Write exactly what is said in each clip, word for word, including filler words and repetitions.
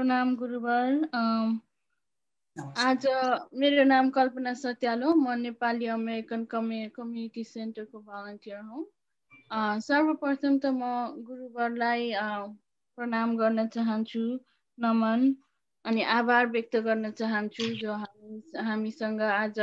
प्रणाम गुरुवर। आज मेरो नाम कल्पना सत्याल हो। म नेपाली अमेरिकन कम्यु कम्युनिटी सेन्टरको भलन्टियर हुँ। सर्वप्रथम त म गुरुवरलाई प्रणाम गर्न चाहन्छु, नमन अनि आभार व्यक्त गर्न चाहन्छु जो हामी हामीसँग आज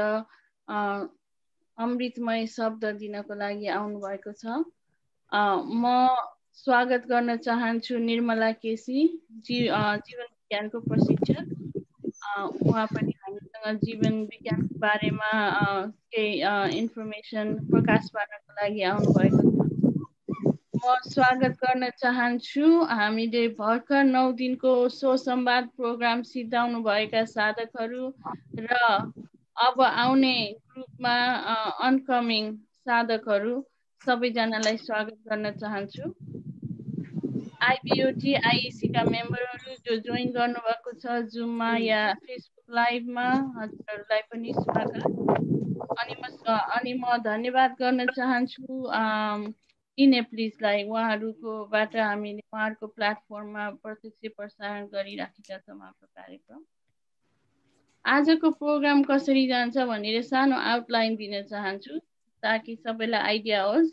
अमृतमय शब्द दिनको लागि आउनुभएको छ। म स्वागत गर्न चाहन्छु निर्मला केसी, जी जीवन विज्ञानको प्रशिक्षक। उहाँ पनि हामीसँग जीवन विज्ञानको बारेमा केही इन्फर्मेसन प्रकाश पार्नको लागि आउनुभएको छ। म स्वागत गर्न चाहन्छु हामीले भर्खर नौ दिनको सो संवाद प्रोग्राम सिद्धाउनु भएका साधकहरू र अब आउने ग्रुपमा अनकमिङ साधकहरू सबैजनालाई स्वागत गर्न चाहन्छु। आइबिओटी आइएसी का मेम्बरहरू जो जोइन गर्नुभएको छ जुममा या फेसबुक लाइभमा, हजुरहरूलाई पनि स्वागत। अनि म अनि म धन्यवाद गर्न चाहन्छु इनेप्लिजलाई। उहाँहरूकोबाट हामीले उहाँहरूको प्लेटफर्ममा प्रत्यक्ष प्रसारण गरिराखेका छौँ हाम्रो कार्यक्रम। आजको प्रोग्राम कसरी जान्छ भनेर सानो आउटलाइन दिन चाहन्छु ताकि सबैलाई आइडिया होस्।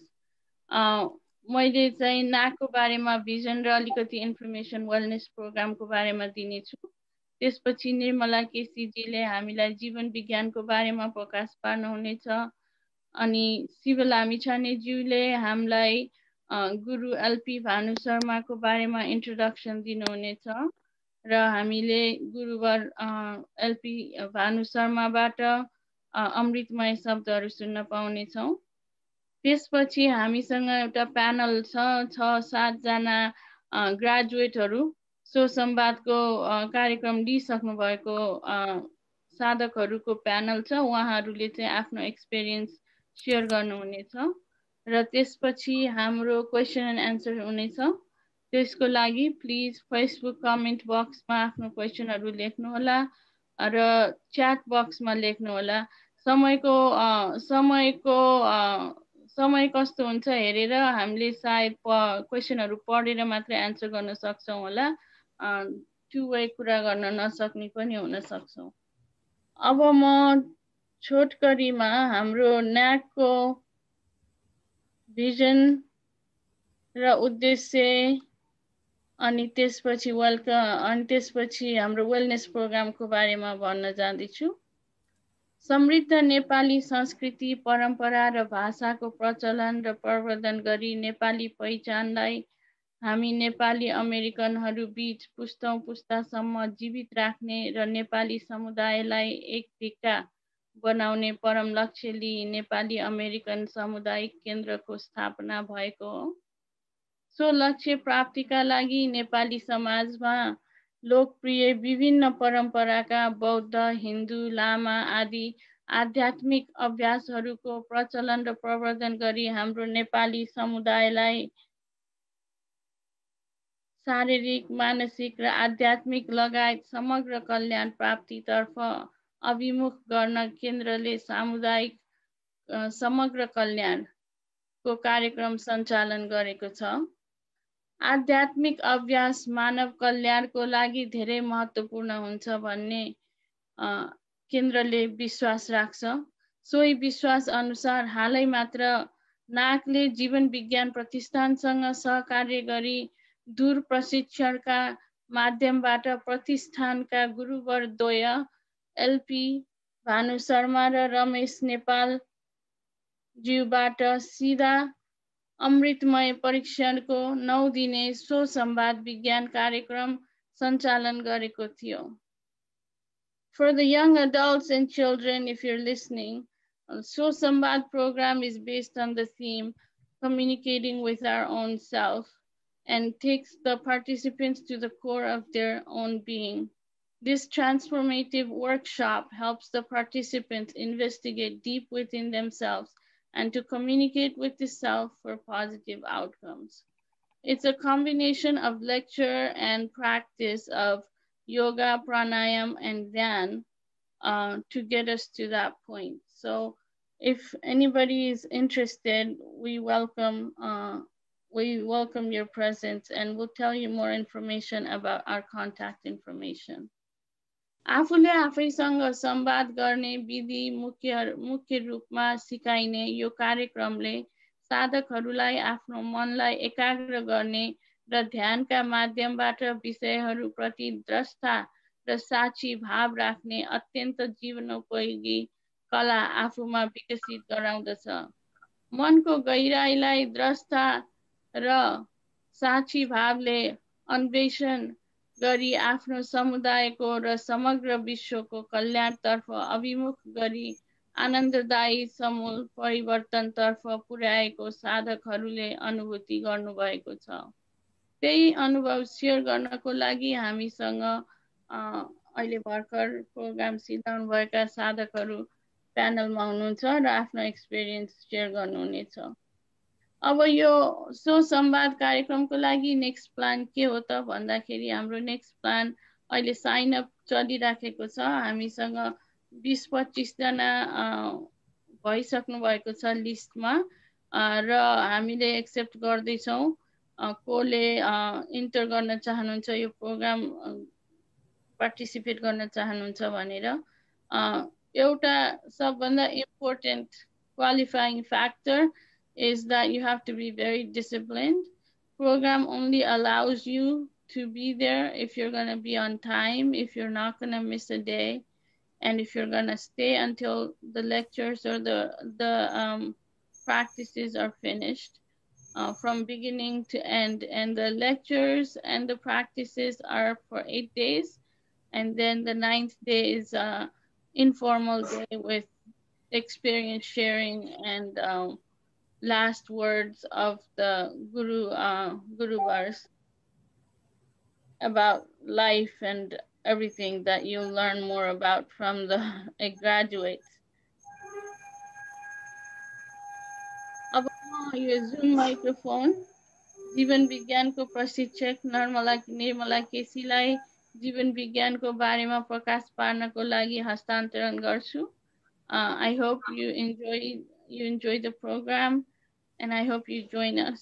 मैले चाहिँ नाकको बारेमा भिजन र अलिकति इन्फर्मेसन वेलनेस प्रोग्रामको बारेमा दिनेछु। त्यसपछि निर्मला केसीजीले हामीलाई जीवन विज्ञानको बारेमा प्रकाश पार्नुहुनेछ। अनि शिव लामिछानेज्यूले हामीलाई गुरु एलपी भानु शर्माको बारेमा इन्ट्रोडक्सन दिनुहुनेछ र हामीले गुरुवर एलपी भानु शर्माबाट अमृतमय शब्दहरू सुन्न पाउनेछौँ। त्यसपछि हामीसँग एउटा प्यानल छ, छ सातजना ग्रेजुएटहरू सो संवादको कार्यक्रम लिइसक्नु भएको साधकहरूको प्यानल छ। उहाँहरूले चाहिँ आफ्नो एक्सपिरियन्स सेयर गर्नुहुनेछ र त्यसपछि हाम्रो क्वेसन एन्ड एन्सर हुनेछ। त्यसको लागि प्लिज फेसबुक कमेन्ट बक्समा आफ्नो क्वेसनहरू लेख्नुहोला र च्याट बक्समा लेख्नुहोला। समयको समयको समय कस्तो हुन्छ हेरेर हामीले सायद क्वेसनहरू पढेर मात्रै एन्सर गर्न सक्छौँ होला, टु वे कुरा गर्न नसक्ने पनि हुन सक्छौँ। अब म छोटकरीमा हाम्रो न्याकको भिजन र उद्देश्य अनि त्यसपछि वेलकम अनि त्यसपछि हाम्रो वेलनेस प्रोग्रामको बारेमा भन्न जाँदैछु। समृद्ध नेपाली संस्कृति, परम्परा र भाषाको प्रचलन र प्रवर्धन गरी नेपाली पहिचानलाई हामी नेपाली अमेरिकनहरू बीच पुस्तौं पुस्तासम्म जीवित राख्ने र नेपाली समुदायलाई एक टिका बनाउने परम लक्ष्य लिई नेपाली अमेरिकन सामुदायिक केन्द्रको स्थापना भएको हो। सो लक्ष्य प्राप्तिका लागि नेपाली समाजमा लोकप्रिय विभिन्न परम्पराका बौद्ध, हिन्दू, लामा आदि आध्यात्मिक अभ्यासहरूको प्रचलन र प्रवर्धन गरी हाम्रो नेपाली समुदायलाई शारीरिक, मानसिक र आध्यात्मिक लगायत समग्र कल्याण प्राप्तितर्फ अभिमुख गर्न केन्द्रले सामुदायिक समग्र कल्याणको कार्यक्रम सञ्चालन गरेको छ। आध्यात्मिक अभ्यास मानव कल्याणको लागि धेरै महत्त्वपूर्ण हुन्छ भन्ने केन्द्रले विश्वास राख्छ। सोही विश्वास अनुसार हालै मात्र नाकले जीवन विज्ञान प्रतिष्ठानसँग सहकार्य गरी दूर प्रशिक्षणका माध्यमबाट प्रतिष्ठानका गुरुवर द्वय एलपी भानु शर्मा र रमेश नेपाल ज्यूबाट सिधा अमृतमय परीक्षणको नौ दिने सो संवाद विज्ञान कार्यक्रम सञ्चालन गरेको थियो। For the young adults and children, if you're listening, So Samvad program is based on the theme communicating with our own self and takes the participants to the core of their own being. This transformative workshop helps the participants investigate deep within themselves and to communicate with the self for positive outcomes. It's a combination of lecture and practice of yoga, pranayam, and dhyan uh, to get us to that point. So if anybody is interested, we welcome uh, we welcome your presence and we'll tell you more information about our contact information. आफूले आफैसँग संवाद गर्ने विधि मुख्य मुख्य रूपमा सिकाइने यो कार्यक्रमले साधकहरूलाई आफ्नो मनलाई एकाग्र गर्ने र ध्यानका माध्यमबाट विषयहरूप्रति द्रष्टा र साक्षी भाव राख्ने अत्यन्त जीवनोपयोगी कला आफूमा विकसित गराउँदछ। मनको गहिराईलाई द्रष्टा र साक्षी भावले अन्वेषण गरी आफ्नो समुदायको र समग्र विश्वको कल्याणतर्फ अभिमुख गरी आनन्ददायी समूल परिवर्तनतर्फ पुर्याएको साधकहरूले अनुभूति गर्नुभएको छ। त्यही अनुभव सेयर गर्नको लागि हामीसँग अहिले भर्खर प्रोग्राम सिधाउनु भएका साधकहरू प्यानलमा हुनुहुन्छ र आफ्नो एक्सपिरियन्स सेयर गर्नुहुनेछ। अब यो सो संवाद कार्यक्रमको लागि नेक्स्ट प्लान के हो त भन्दाखेरि हाम्रो नेक्स्ट प्लान अहिले साइन अप चलिराखेको छ। हामीसँग बीस पच्चीस जना भइसक्नु भएको छ लिस्टमा र हामीले एक्सेप्ट गर्दैछौँ कोले इन्टर गर्न चाहनुहुन्छ यो प्रोग्राम पार्टिसिपेट गर्न चाहनुहुन्छ भनेर। एउटा सबभन्दा important qualifying factor is that you have to be very disciplined. Program only allows you to be there if you're going to be on time, if you're not going to miss a day, and if you're going to stay until the lectures or the the um, practices are finished uh, from beginning to end. And the lectures and the practices are for eight days, and then the ninth day is an informal day with experience sharing and um, last words of the Guru uh, Guru Vars about life and everything that you'll learn more about from the uh, graduates. अब यो Zoom microphone जीवन विज्ञानको प्रशिक्षक निर्मला निर्मला केसीलाई जीवन विज्ञानको बारेमा प्रकाश पार्नको लागि हस्तान्तरण गर्छु। Uh, I hope you enjoy you enjoy the program. And I hope you join us.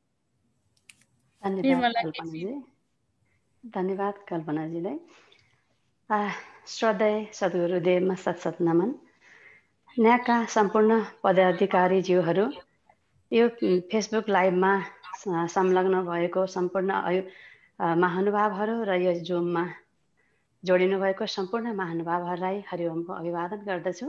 धन्यवाद कल्पनाजी। धन्यवाद कल्पनाजीलाई। श्रद्धेय सद्गुरुदेवमा शत शत नमन। यहाँका सम्पूर्ण पदाधिकारीज्यूहरू, यो फेसबुक लाइभमा संलग्न भएको सम्पूर्ण महानुभावहरू र यो जुममा जोडिनु भएको सम्पूर्ण महानुभावहरूलाई हरिओमको अभिवादन गर्दछु।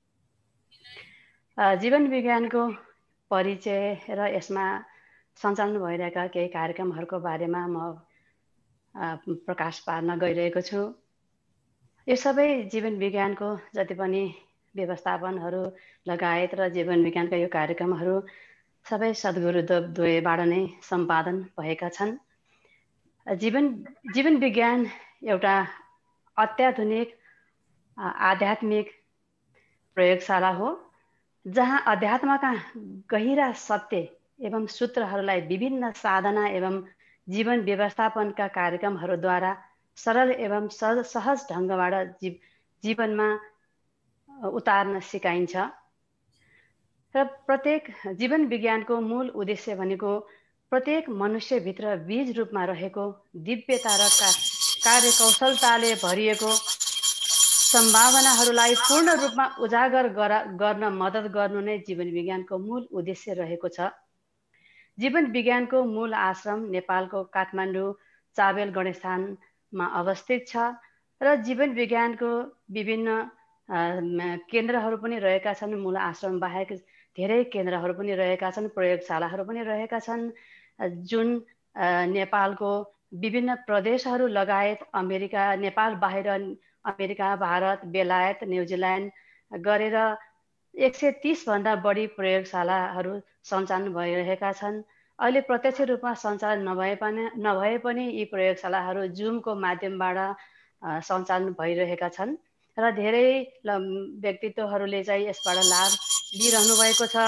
जीवन विज्ञानको परिचय र यसमा सञ्चालन भइरहेका केही कार्यक्रमहरूको बारेमा म प्रकाश पार्न गइरहेको छु। यो सबै जीवन विज्ञानको जति पनि व्यवस्थापनहरू लगायत र जीवन विज्ञानका यो कार्यक्रमहरू सबै सद्गुरुदेवद्वयबाट नै सम्पादन भएका छन्। जीवन जीवन विज्ञान एउटा अत्याधुनिक आध्यात्मिक प्रयोगशाला हो, जहाँ अध्यात्मका गहिरा सत्य एवं सूत्रहरूलाई विभिन्न साधना एवं जीवन व्यवस्थापनका कार्यक्रमहरूद्वारा सरल एवं सहज सहज ढङ्गबाट जीव जीवनमा उतार्न सिकाइन्छ। र प्रत्येक जीवन विज्ञानको मूल उद्देश्य भनेको प्रत्येक मनुष्यभित्र बीज रूपमा रहेको दिव्यता र कार्यकौशलताले भरिएको सम्भावनाहरूलाई पूर्ण रूपमा उजागर गर्न मद्दत गर्नु नै जीवन विज्ञानको मूल उद्देश्य रहेको छ। जीवन विज्ञानको मूल आश्रम नेपालको काठमाडौँ चाबेल गणेशस्थानमा अवस्थित छ र जीवन विज्ञानको विभिन्न केन्द्रहरू पनि रहेका छन्। मूल आश्रम बाहेक धेरै केन्द्रहरू पनि रहेका छन्, प्रयोगशालाहरू पनि रहेका छन्, जुन नेपालको विभिन्न प्रदेशहरू लगायत अमेरिका नेपाल बाहिर अमेरिका, भारत, बेलायत, न्युजिल्यान्ड गरेर एक सय तीस भन्दा बढी प्रयोगशालाहरू सञ्चालन भइरहेका छन्। अहिले प्रत्यक्ष रूपमा सञ्चालन नभए पनि नभए पनि यी प्रयोगशालाहरू जुमको माध्यमबाट सञ्चालन भइरहेका छन् र धेरै व्यक्तित्वहरूले चाहिँ यसबाट लाभ लिइरहनु भएको छ।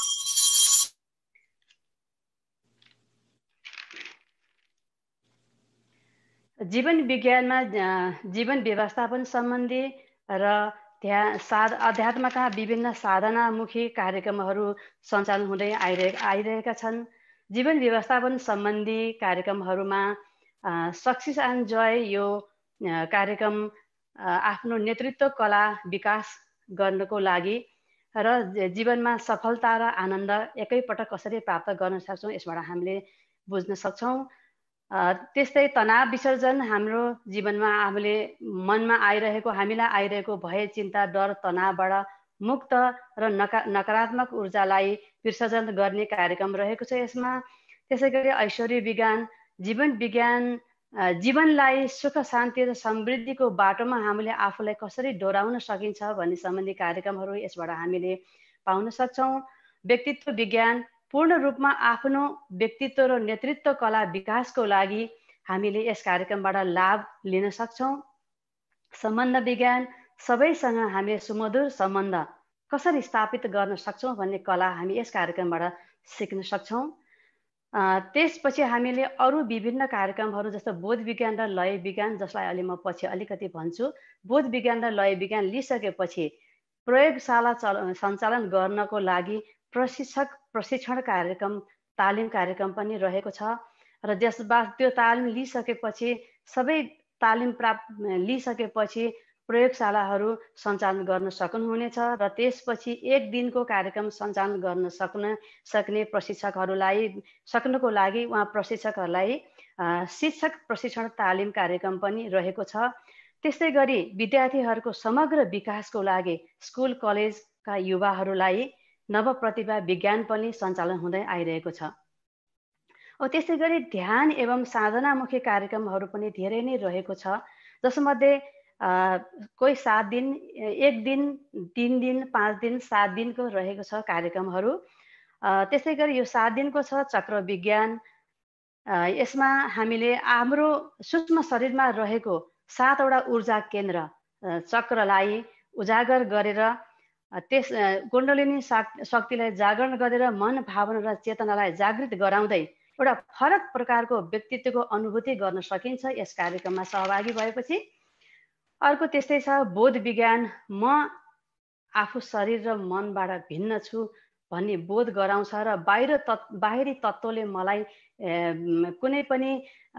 जीवन विज्ञानमा जीवन व्यवस्थापन सम्बन्धी र त्यहाँ साध अध्यात्मका विभिन्न साधनामुखी कार्यक्रमहरू सञ्चालन हुँदै आइरहे आइरहेका छन्। जीवन व्यवस्थापन सम्बन्धी कार्यक्रमहरूमा सक्सेस एन्ड जय यो कार्यक्रम आफ्नो नेतृत्व कला विकास गर्नको लागि र जीवनमा सफलता र आनन्द एकैपटक कसरी प्राप्त गर्न सक्छौँ यसबाट हामीले बुझ्न सक्छौँ। त्यस्तै तनाव विसर्जन हाम्रो जीवनमा हामीले मनमा आइरहेको हामीलाई आइरहेको भय चिन्ता डर तनावबाट मुक्त र नका नकारात्मक ऊर्जालाई विसर्जन गर्ने कार्यक्रम रहेको छ यसमा। त्यसै गरी ऐश्वर्य विज्ञान जीवन विज्ञान जीवनलाई सुख शान्ति र समृद्धिको बाटोमा हामीले आफूलाई कसरी डोराउन सकिन्छ भन्ने सम्बन्धी कार्यक्रमहरू यसबाट हामीले पाउन सक्छौँ। व्यक्तित्व विज्ञान पूर्ण रूपमा आफ्नो व्यक्तित्व र नेतृत्व कला विकासको लागि हामीले यस कार्यक्रमबाट लाभ लिन सक्छौँ। सम्बन्ध विज्ञान सबैसँग हामीले सुमधुर सम्बन्ध कसरी स्थापित गर्न सक्छौँ भन्ने कला हामी यस कार्यक्रमबाट सिक्न सक्छौँ। त्यसपछि हामीले अरू विभिन्न कार्यक्रमहरू जस्तो बोध विज्ञान र लय विज्ञान जसलाई अहिले म पछि अलिकति भन्छु, बोध विज्ञान र लय विज्ञान लिइसकेपछि प्रयोगशाला चल सञ्चालन गर्नको लागि प्रशिक्षक प्रशिक्षण कार्यक्रम तालिम कार्यक्रम पनि रहेको छ र जसबाट त्यो तालिम लिइसकेपछि सबै तालिम प्राप्त लिइसकेपछि प्रयोगशालाहरू सञ्चालन गर्न सक्नुहुनेछ र त्यसपछि एक दिनको कार्यक्रम सञ्चालन गर्न सक्न सक्ने प्रशिक्षकहरूलाई सक्नको लागि उहाँ प्रशिक्षकहरूलाई शिक्षक प्रशिक्षण तालिम कार्यक्रम पनि रहेको छ। त्यस्तै गरी विद्यार्थीहरूको समग्र विकासको लागि स्कुल कलेजका युवाहरूलाई नवप्रतिभा विज्ञान पनि सञ्चालन हुँदै आइरहेको छ। त्यस्तै गरी ध्यान एवं साधनामुखी कार्यक्रमहरू पनि धेरै नै रहेको छ जसमध्ये कोही सात दिन एक दिन तीन दिन पाँच दिन सात दिनको रहेको छ कार्यक्रमहरू। त्यसै गरी यो सात दिनको छ चक्र विज्ञान। यसमा हामीले हाम्रो सूक्ष्म शरीरमा रहेको सातवटा ऊर्जा केन्द्र चक्रलाई उजागर गरेर त्यस कुण्डलिनी शक्तिलाई जागरण गरेर मन भावना र चेतनालाई जागृत गराउँदै एउटा फरक प्रकारको व्यक्तित्वको अनुभूति गर्न सकिन्छ यस कार्यक्रममा सहभागी भएपछि। अर्को त्यस्तै छ बोध विज्ञान। म आफू शरीर र मनबाट भिन्न छु भन्ने बोध गराउँछ र बाहिर तत् बाहिरी तत्त्वले मलाई कुनै पनि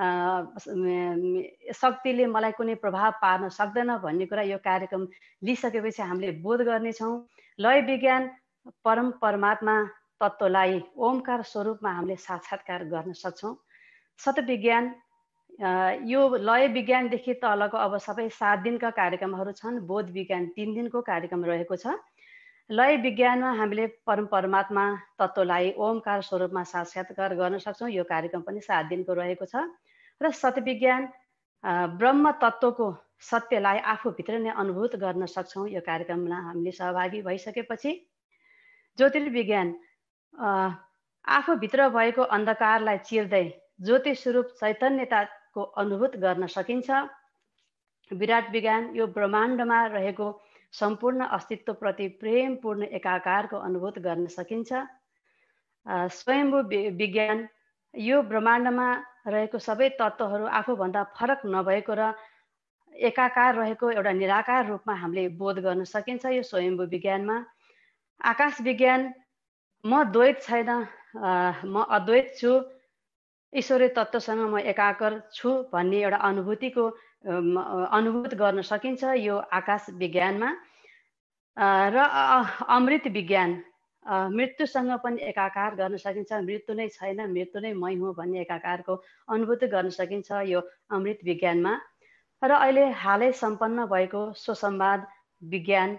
शक्तिले मलाई कुनै प्रभाव पार्न सक्दैन भन्ने कुरा यो कार्यक्रम लिइसकेपछि हामीले बोध गर्नेछौँ। लय विज्ञान परम परमात्मा तत्त्वलाई ओमकार स्वरूपमा हामीले साक्षात्कार गर्न सक्छौँ। सतविज्ञान यो लय विज्ञानदेखि तलको अब सबै सात दिनका कार्यक्रमहरू छन्। बोध विज्ञान तीन दिनको कार्यक्रम रहेको छ। लय विज्ञानमा हामीले परम परमात्मा तत्त्वलाई ओमकार स्वरूपमा साक्षात्कार गर्न सक्छौँ। यो कार्यक्रम पनि सात दिनको रहेको छ। र सतविज्ञान ब्रह्म तत्त्वको सत्यलाई आफूभित्र नै अनुभूत गर्न सक्छौँ। यो कार्यक्रममा हामीले सहभागी भइसकेपछि ज्योतिर्विज्ञान आफूभित्र भएको अन्धकारलाई चिर्दै ज्योति स्वरूप चैतन्यताको अनुभूत गर्न सकिन्छ। विराट विज्ञान यो ब्रह्माण्डमा रहेको सम्पूर्ण अस्तित्वप्रति प्रेमपूर्ण एकाकारको अनुभूत गर्न सकिन्छ। स्वयम्भू विज्ञान यो ब्रह्माण्डमा रहेको सबै तत्त्वहरू आफूभन्दा फरक नभएको र एकाकार रहेको एउटा निराकार रूपमा हामीले बोध गर्न सकिन्छ यो स्वयम्भू विज्ञानमा। आकाश विज्ञान म द्वैत छैन, म अद्वैत छु, ईश्वरीय तत्त्वसँग म एकाकार छु भन्ने एउटा अनुभूतिको अनुभूत गर्न सकिन्छ यो आकाश विज्ञानमा। र अमृत विज्ञान मृत्युसँग पनि एकाकार गर्न सकिन्छ। मृत्यु नै छैन, मृत्यु नै मै हुँ भन्ने एकाकारको अनुभूति गर्न सकिन्छ यो अमृत विज्ञानमा। र अहिले हालै सम्पन्न भएको सुसंवाद विज्ञान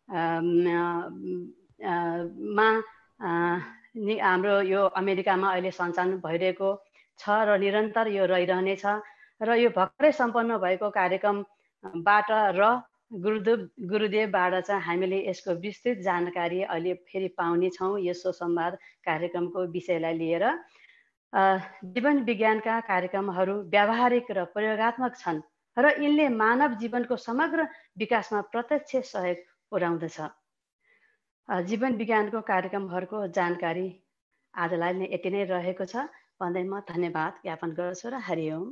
मा हाम्रो यो अमेरिकामा अहिले सञ्चालन भइरहेको छ र निरन्तर यो रहिरहनेछ। र यो भर्खरै सम्पन्न भएको कार्यक्रमबाट र गुरुदेव गुरुदेवबाट चाहिँ हामीले यसको विस्तृत जानकारी अहिले फेरि पाउने छौँ यो सुसंवाद कार्यक्रमको विषयलाई लिएर। जीवन विज्ञानका कार्यक्रमहरू व्यावहारिक र प्रयोगात्मक छन् र यिनले मानव जीवनको समग्र विकासमा प्रत्यक्ष सहयोग पुर्याउँदछ। जीवन विज्ञानको कार्यक्रमहरूको जानकारी आजलाई नै यति नै रहेको छ भन्दै म धन्यवाद ज्ञापन गर्छु र हरिओम।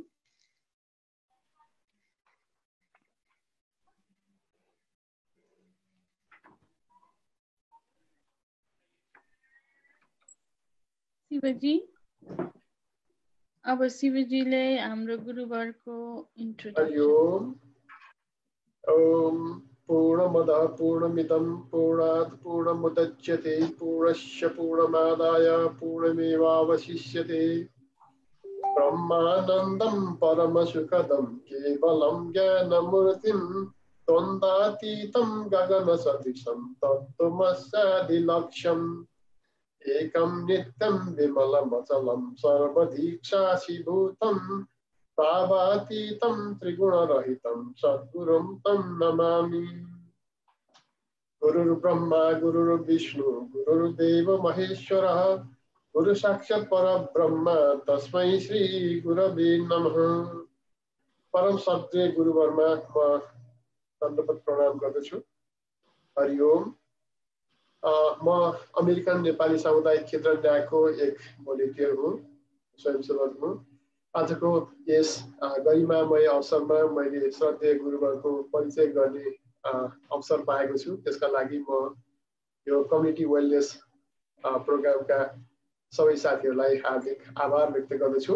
शिवजी अब शिवजीले हाम्रो गुरुवरको इन्ट्रोडक्सन। हरि ओम। ओम पूर्णमदः पूर्णमिदं पूर्णात् पूर्णमुदच्यते पूर्णस्य पूर्णमादाय पूर्णमेवावशिष्यते ब्रह्मानन्दं परमसुखदं केवलं ज्ञानमूर्तिं द्वन्द्वातीतं गगनसदृशं तत्त्वमस्यादिलक्ष्यम् एकं नित्यं विमलमचलं सर्वदीक्षाशीभूतं भावातीतं त्रिगुणरहितं सद्गुरुं तं नमामि। गुरुर्ब्रह्मा गुरुर्विष्णु गुरुर्देव महेश्वरः गुरु साक्षात् परब्रह्म तस्मै श्री गुरवे नमः। परम श्रद्धेय गुरुवरमा म दण्डवत प्रणाम गर्दछु। हरि ओम। म अमेरिकन नेपाली सामुदायिक क्षेत्र न्यायको एक भोलिन्टियर हुँ, स्वयंसेवक हुँ। आजको यस गरिमामय अवसरमा मैले श्रद्धेय गुरुवरको परिचय गर्ने अवसर पाएको छु। त्यसका लागि म यो कम्युनिटी वेलनेस प्रोग्रामका सबै साथीहरूलाई हार्दिक आभार व्यक्त गर्दछु।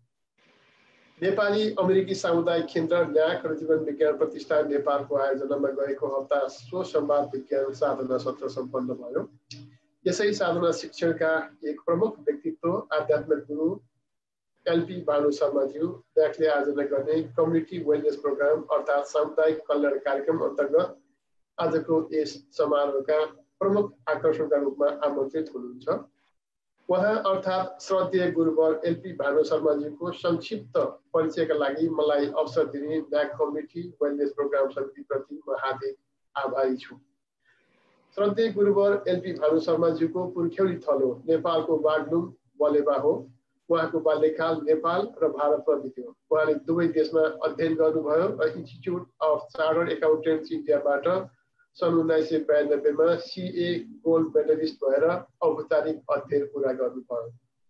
नेपाली अमेरिकी सामुदायिक केन्द्र न्याय र जीवन विज्ञान प्रतिष्ठान नेपालको आयोजनामा गएको हप्ता स्व संवाद विज्ञान साधना सत्र सम्पन्न भयो। यसै साधना शिक्षणका एक प्रमुख व्यक्तित्व आध्यात्मिक गुरु एलपी भानु शर्माज्यू ब्याकले आयोजना गर्ने कम्युनिटी वेलनेस प्रोग्राम अर्थात् सामुदायिक कल्याण कार्यक्रम अन्तर्गत आजको यस समारोहका प्रमुख आकर्षणका रूपमा आमन्त्रित हुनुहुन्छ। उहाँ अर्थात् श्रद्धेय गुरुवर एलपी भानु शर्माज्यूको संक्षिप्त परिचयका लागि मलाई अवसर दिने न्याक कम्युनिटी वेलनेस प्रोग्राम समितिप्रति म हार्दिक आभारी छु। श्रद्धेय गुरुवर एलपी भानु शर्माज्यूको पुर्ख्यौली थलो नेपालको बागलुङ बलेबा हो। उहाँको बाल्यकाल नेपाल र भारतमा बित्यो। उहाँले दुवै देशमा अध्ययन गर्नुभयो र इन्स्टिच्युट अफ चार्टर्ड एकाउन्टेन्ट्स इन्डियाबाट सन् उन्नाइस सय बयानब्बेमा सिए गोल्ड मेडलिस्ट भएर औपचारिक अध्ययन पुरा गर्नुभयो।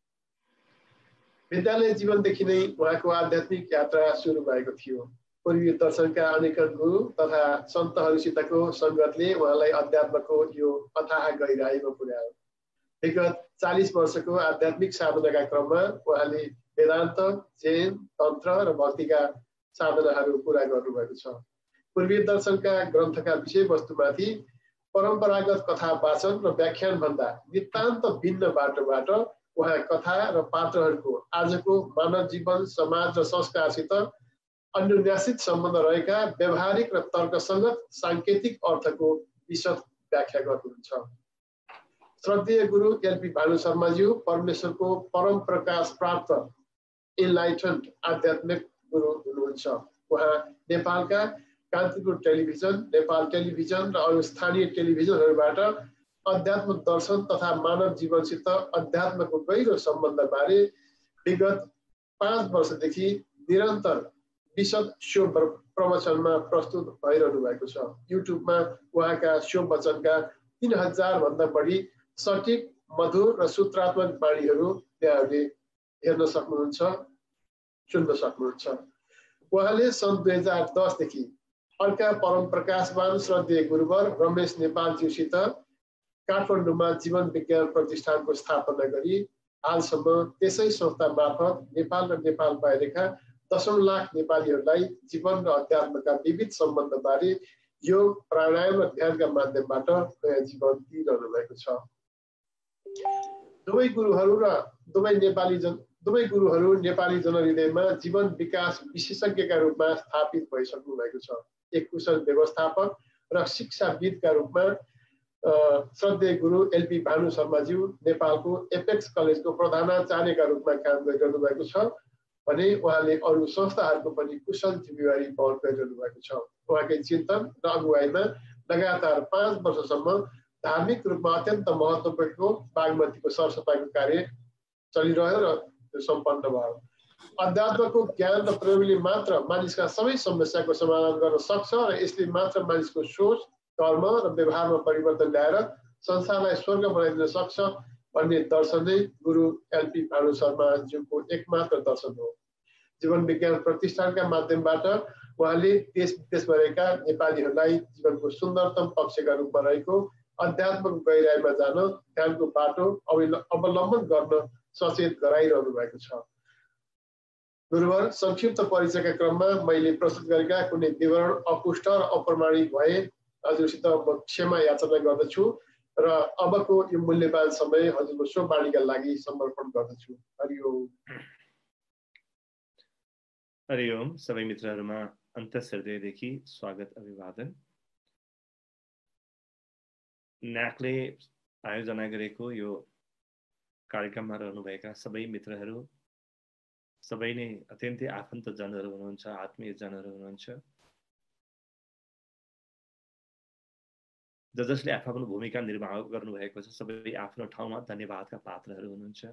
विद्यालय जीवनदेखि नै उहाँको आध्यात्मिक यात्रा सुरु भएको थियो। पूर्वीय दर्शनका अनेकन गुरु तथा सन्तहरूसितको सङ्गतले उहाँलाई अध्यात्मको यो अथाह गहिराईमा पुर्यायो। विगत चालीस वर्षको आध्यात्मिक साधनाका क्रममा उहाँले वेदान्त, जैन, तन्त्र र भक्तिका साधनाहरू पुरा गर्नुभएको छ। पूर्वीय दर्शनका ग्रन्थका विषयवस्तुमाथि परम्परागत कथा वाचन र व्याख्यान भन्दा नितान्त भिन्न बाटोबाट उहाँ कथा र पात्रहरूको आजको मानव जीवन, समाज र संस्कारसित अन्योन्याश्रित सम्बन्ध रहेका व्यावहारिक र तर्कसङ्गत साङ्केतिक अर्थको विशद व्याख्या गर्नुहुन्छ। श्रद्धेय गुरु एलपी भानु शर्माज्यू परमेश्वरको परम प्रकाश प्राप्त इनलाइटन्ड आध्यात्मिक गुरु हुनुहुन्छ। उहाँ नेपालका कान्तिपुर टेलिभिजन, नेपाल टेलिभिजन र अरू स्थानीय टेलिभिजनहरूबाट अध्यात्म दर्शन तथा मानव जीवनसित अध्यात्मको गहिरो सम्बन्धबारे विगत पाँच वर्षदेखि निरन्तर विशद शो प्रवचनमा प्रस्तुत भइरहनु भएको छ। युट्युबमा उहाँका शो वचनका तीन हजार भन्दा बढी सटीक, मधुर र सूत्रात्मक बाणीहरू त्यहाँहरूले हेर्न सक्नुहुन्छ, सुन्न सक्नुहुन्छ। उहाँले सन् दुई हजार दसदेखि अर्का परम प्रकाशवान श्रद्धेय गुरुवर रमेश नेपालज्यूसित काठमाडौँमा जीवन विज्ञान प्रतिष्ठानको स्थापना गरी हालसम्म त्यसै संस्था मार्फत नेपाल र नेपाल बाहिरका दशौं लाख नेपालीहरूलाई जीवन र अध्यात्मका विविध सम्बन्धबारे योग, प्राणायाम र ध्यानका माध्यमबाट नयाँ जीवन दिइरहनु भएको छ। दुवै गुरुहरू र दुवै नेपाली जन दुवै गुरुहरू नेपाली जनहृदयमा जीवन विकास विशेषज्ञका रूपमा स्थापित भइसक्नु भएको छ। एक कुशल व्यवस्थापक र शिक्षाविदका रूपमा श्रद्धेय गुरु एलपी भानु शर्माज्यू नेपालको एपेक्स कलेजको प्रधानाचार्यका रूपमा काम गरिरहनु भएको छ भने उहाँले अरू संस्थाहरूको पनि कुशल जिम्मेवारी वहन गरिरहनु भएको छ। उहाँकै चिन्तन र अगुवाईमा लगातार पाँच वर्षसम्म धार्मिक रूपमा अत्यन्त महत्त्व भएको बागमतीको सरसफाइको कार्य चलिरह्यो र त्यो सम्पन्न भयो। अध्यात्मको ज्ञान र प्रयोगले मात्र मानिसका सबै समस्याको समाधान गर्न सक्छ र यसले मात्र मानिसको सोच, कर्म र व्यवहारमा परिवर्तन ल्याएर संसारलाई स्वर्ग बनाइदिन सक्छ भन्ने दर्शन नै गुरु एलपी भानु शर्माज्यूको एकमात्र दर्शन हो। जीवन विज्ञान प्रतिष्ठानका माध्यमबाट उहाँले देश विदेशमा रहेका नेपालीहरूलाई जीवनको सुन्दरतम पक्षका रूपमा रहेको अध्यात्मको गहिराईमा जान ध्यानको बाटो अवलम्बन गर्न सचेत गराइरहनु भएको छ। गुरुवर, संक्षिप्त परिचयका क्रममा मैले प्रस्तुत गरेका कुनै विवरण अपुष्ट र अप्रमाणिक भए हजुरसित म क्षमा याचना गर्दछु र अबको यो मूल्यवान समय हजुरको सो वाणीका लागि समर्पण गर्दछु। हरिओम। हरिओम। सबै मित्रहरूमा अन्तर्हृदयदेखि स्वागत अभिवादन। न्याकले आयोजना गरेको यो कार्यक्रममा रहनुभएका सबै मित्रहरू, सबै नै अत्यन्तै आफन्त जनहरू हुनुहुन्छ, आत्मीय जनहरू हुनुहुन्छ, ज जसले आफ्नो भूमिका निर्वाह गर्नुभएको छ, सबै आफ्नो ठाउँमा धन्यवादका पात्रहरू हुनुहुन्छ।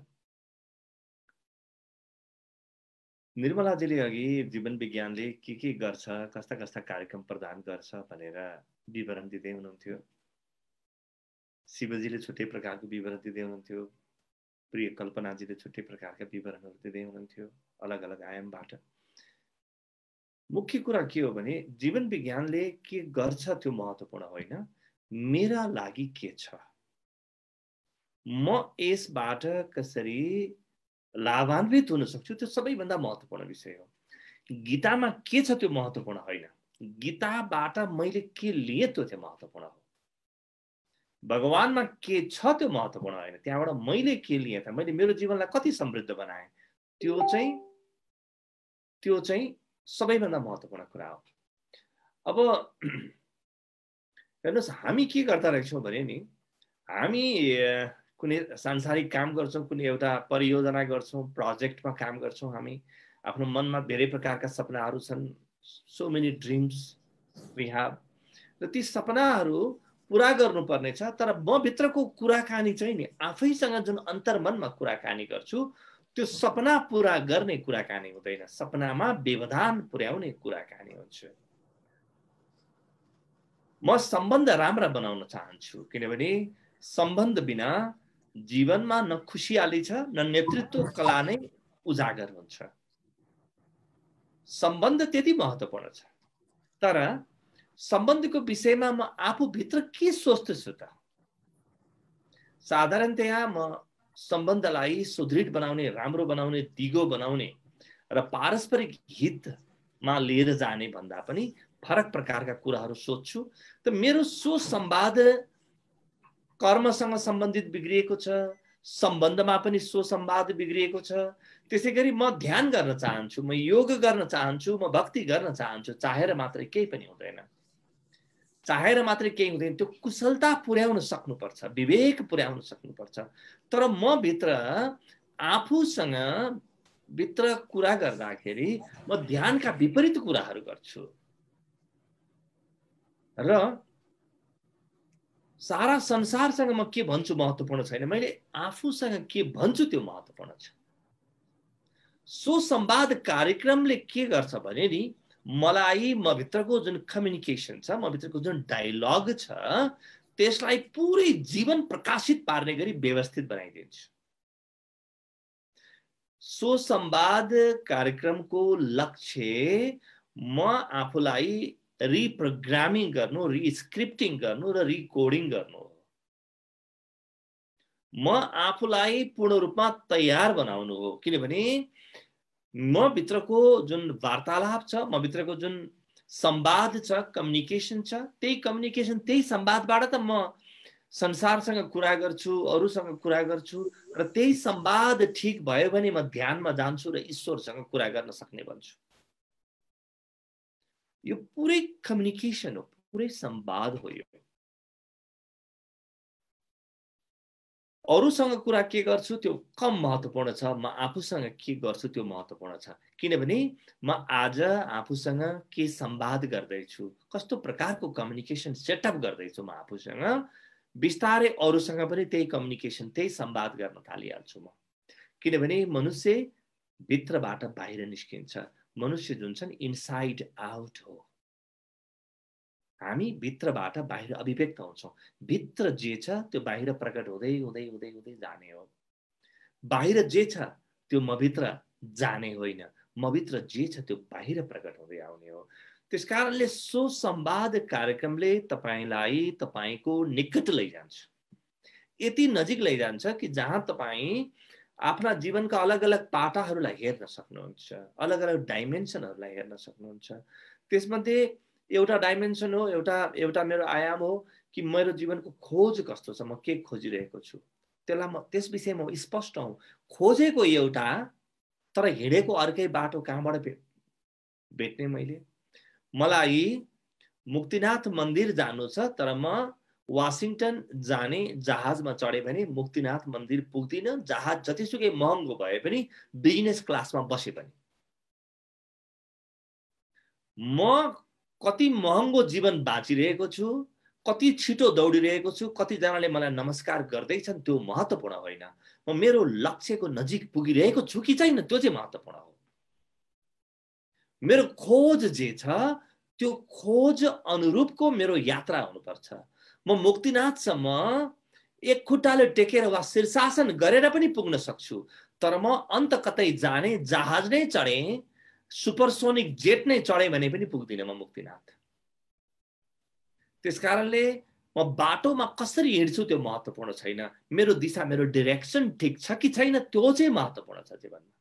निर्मलाजीले अघि जीवन विज्ञानले के के गर्छ, कस्ता कस्ता कार्यक्रम प्रदान गर्छ भनेर विवरण दिँदै हुनुहुन्थ्यो। शिवजीले छुट्टै प्रकारको विवरण दिँदै हुनुहुन्थ्यो, प्रिय कल्पनाजीले छुट्टै प्रकारका विवरणहरू दिँदै हुनुहुन्थ्यो अलग अलग आयामबाट। मुख्य कुरा के हो भने जीवन विज्ञानले के गर्छ त्यो महत्त्वपूर्ण होइन, मेरा लागि के छ, म यसबाट कसरी लाभान्वित हुन सक्छु, त्यो सबैभन्दा महत्त्वपूर्ण विषय हो। गीतामा के छ त्यो महत्त्वपूर्ण होइन, गीताबाट मैले के लिएँ त्यो चाहिँ महत्त्वपूर्ण हो। भगवानमा के छ त्यो महत्त्वपूर्ण होइन, त्यहाँबाट मैले के लिएँ त, मैले मेरो जीवनलाई कति समृद्ध बनाएँ, त्यो चाहिँ त्यो चाहिँ सबैभन्दा महत्त्वपूर्ण कुरा हो। अब हेर्नुहोस्, हामी के गर्दा रहेछौँ भने नि, हामी कुनै सांसारिक काम गर्छौँ, कुनै एउटा परियोजना गर्छौँ, प्रोजेक्टमा काम गर्छौँ, हामी आफ्नो मनमा धेरै प्रकारका सपनाहरू छन्, so many dreams we have, र ती सपनाहरू पुरा गर्नुपर्ने छ। तर म भित्रको कुराकानी चाहिँ नि आफैसँग जुन अन्तर्मनमा कुराकानी गर्छु त्यो सपना पुरा गर्ने कुराकानी हुँदैन, सपनामा व्यवधान पुर्याउने कुराकानी हुन्छ। म सम्बन्ध राम्रा बनाउन चाहन्छु, किनभने सम्बन्ध बिना जीवनमा न खुसियाली छ, न नेतृत्व कला नै उजागर हुन्छ। सम्बन्ध त्यति महत्त्वपूर्ण छ, तर सम्बन्धको विषयमा म आफू भित्र के सोच्दछु त? साधारणतया म सम्बन्धलाई सुदृढ बनाउने, राम्रो बनाउने, दिगो बनाउने र पारस्परिक हितमा लिएर जाने भन्दा पनि फरक प्रकारका कुराहरू सोच्छु। त मेरो सोच संवाद कर्मसँग सम्बन्धित बिग्रिएको छ, सम्बन्धमा पनि सो संवाद बिग्रिएको छ। त्यसै गरी म ध्यान गर्न चाहन्छु, म योग गर्न चाहन्छु, म भक्ति गर्न चाहन्छु, चाहेर मात्रै केही पनि हुँदैन, चाहेर मात्रै केही हुँदैन, त्यो कुशलता पुर्याउन सक्नुपर्छ, विवेक पुर्याउन सक्नुपर्छ। तर म भित्र आफूसँग भित्र कुरा गर्दाखेरि म ध्यानका विपरीत कुराहरू गर्छु र सारा संसारसँग म के भन्छु महत्त्वपूर्ण छैन, मैले आफूसँग के भन्छु त्यो महत्त्वपूर्ण छ। सो संवाद कार्यक्रमले के गर्छ भने नि, मलाई म भित्रको जुन कम्युनिकेसन छ, म भित्रको जुन डायलग छ, त्यसलाई पुरै जीवन प्रकाशित पार्ने गरी व्यवस्थित बनाइदिन्छ। सो संवाद कार्यक्रमको लक्ष्य म आफूलाई रिप्रोग्रामिङ गर्नु, रिस्क्रिप्टिङ गर्नु र रिकोडिङ गर्नु हो। म आफूलाई पूर्ण रूपमा तयार बनाउनु हो, किनभने म भित्रको जुन वार्तालाप छ, म भित्रको जुन संवाद छ, कम्युनिकेसन छ, त्यही कम्युनिकेसन त्यही संवादबाट त म संसारसँग कुरा गर्छु, अरूसँग कुरा गर्छु र त्यही संवाद ठिक भयो भने म ध्यानमा जान्छु र ईश्वरसँग कुरा गर्न सक्ने बन्छु। यो पुरै कम्युनिकेसन हो, पुरै संवाद हो। यो अरूसँग कुरा के गर्छु त्यो कम महत्त्वपूर्ण छ, म आफूसँग के गर्छु त्यो महत्त्वपूर्ण छ। किनभने म आज आफूसँग के संवाद गर्दैछु, कस्तो प्रकारको कम्युनिकेसन सेटअप गर्दैछु म आफूसँग, बिस्तारै अरूसँग पनि त्यही कम्युनिकेसन, त्यही संवाद गर्न थालिहाल्छु म। किनभने मनुष्य भित्रबाट बाहिर निस्किन्छ, मनुष्य जुन छन् इनसाइड आउट हो। हामी भित्रबाट बाहिर अभिव्यक्त हुन्छौँ, भित्र जे छ त्यो बाहिर प्रकट हुँदै हुँदै हुँदै हुँदै जाने हो। बाहिर जे छ त्यो म भित्र जाने होइन, म भित्र जे छ त्यो बाहिर प्रकट हुँदै आउने हो। त्यसकारणले सो संवाद कार्यक्रमले तपाईलाई तपाईको निकट लैजान्छ, यति नजिक लैजान्छ कि जहाँ तपाईँ आफ्ना जीवनका अलग अलग पाटाहरूलाई हेर्न सक्नुहुन्छ, अलग अलग डाइमेन्सनहरूलाई हेर्न सक्नुहुन्छ। त्यसमध्ये एउटा डाइमेन्सन हो, एउटा एउटा मेरो आयाम हो कि मेरो जीवनको खोज कस्तो छ, म के खोजिरहेको छु, त्यसलाई म त्यस विषयमा स्पष्ट हौँ। खोजेको एउटा तर हिँडेको अर्कै बाटो कहाँबाट भेट्ने मैले? मलाई मुक्तिनाथ मन्दिर जानु छ तर म वाशिंगटन जाने जहाजमा चढे भने मुक्तिनाथ मन्दिर पुग्दिन, जहाज जतिसुकै महँगो भए पनि बिजनेस क्लासमा बसे पनि। म कति महँगो जीवन बाँचिरहेको छु, कति छिटो दौडिरहेको छु, कतिजनाले मलाई नमस्कार गर्दैछन्, त्यो महत्त्वपूर्ण होइन। म मेरो लक्ष्यको नजिक पुगिरहेको छु कि छैन, त्यो चाहिँ महत्त्वपूर्ण हो। मेरो खोज जे छ त्यो खोज अनुरूपको मेरो यात्रा हुनुपर्छ। म मुक्तिनाथसम्म एक खुट्टाले टेकेर वा शीर्षासन गरेर पनि पुग्न सक्छु, तर म अन्त कतै जाने जहाज नै चढे, सुपरसोनिक जेट नै चढे भने पनि पुग्दिनँ म मुक्तिनाथ। त्यसकारणले म बाटोमा कसरी हिँड्छु त्यो महत्त्वपूर्ण छैन, मेरो दिशा मेरो डिरेक्सन ठिक छ कि छैन त्यो चाहिँ महत्त्वपूर्ण छ जीवनमा।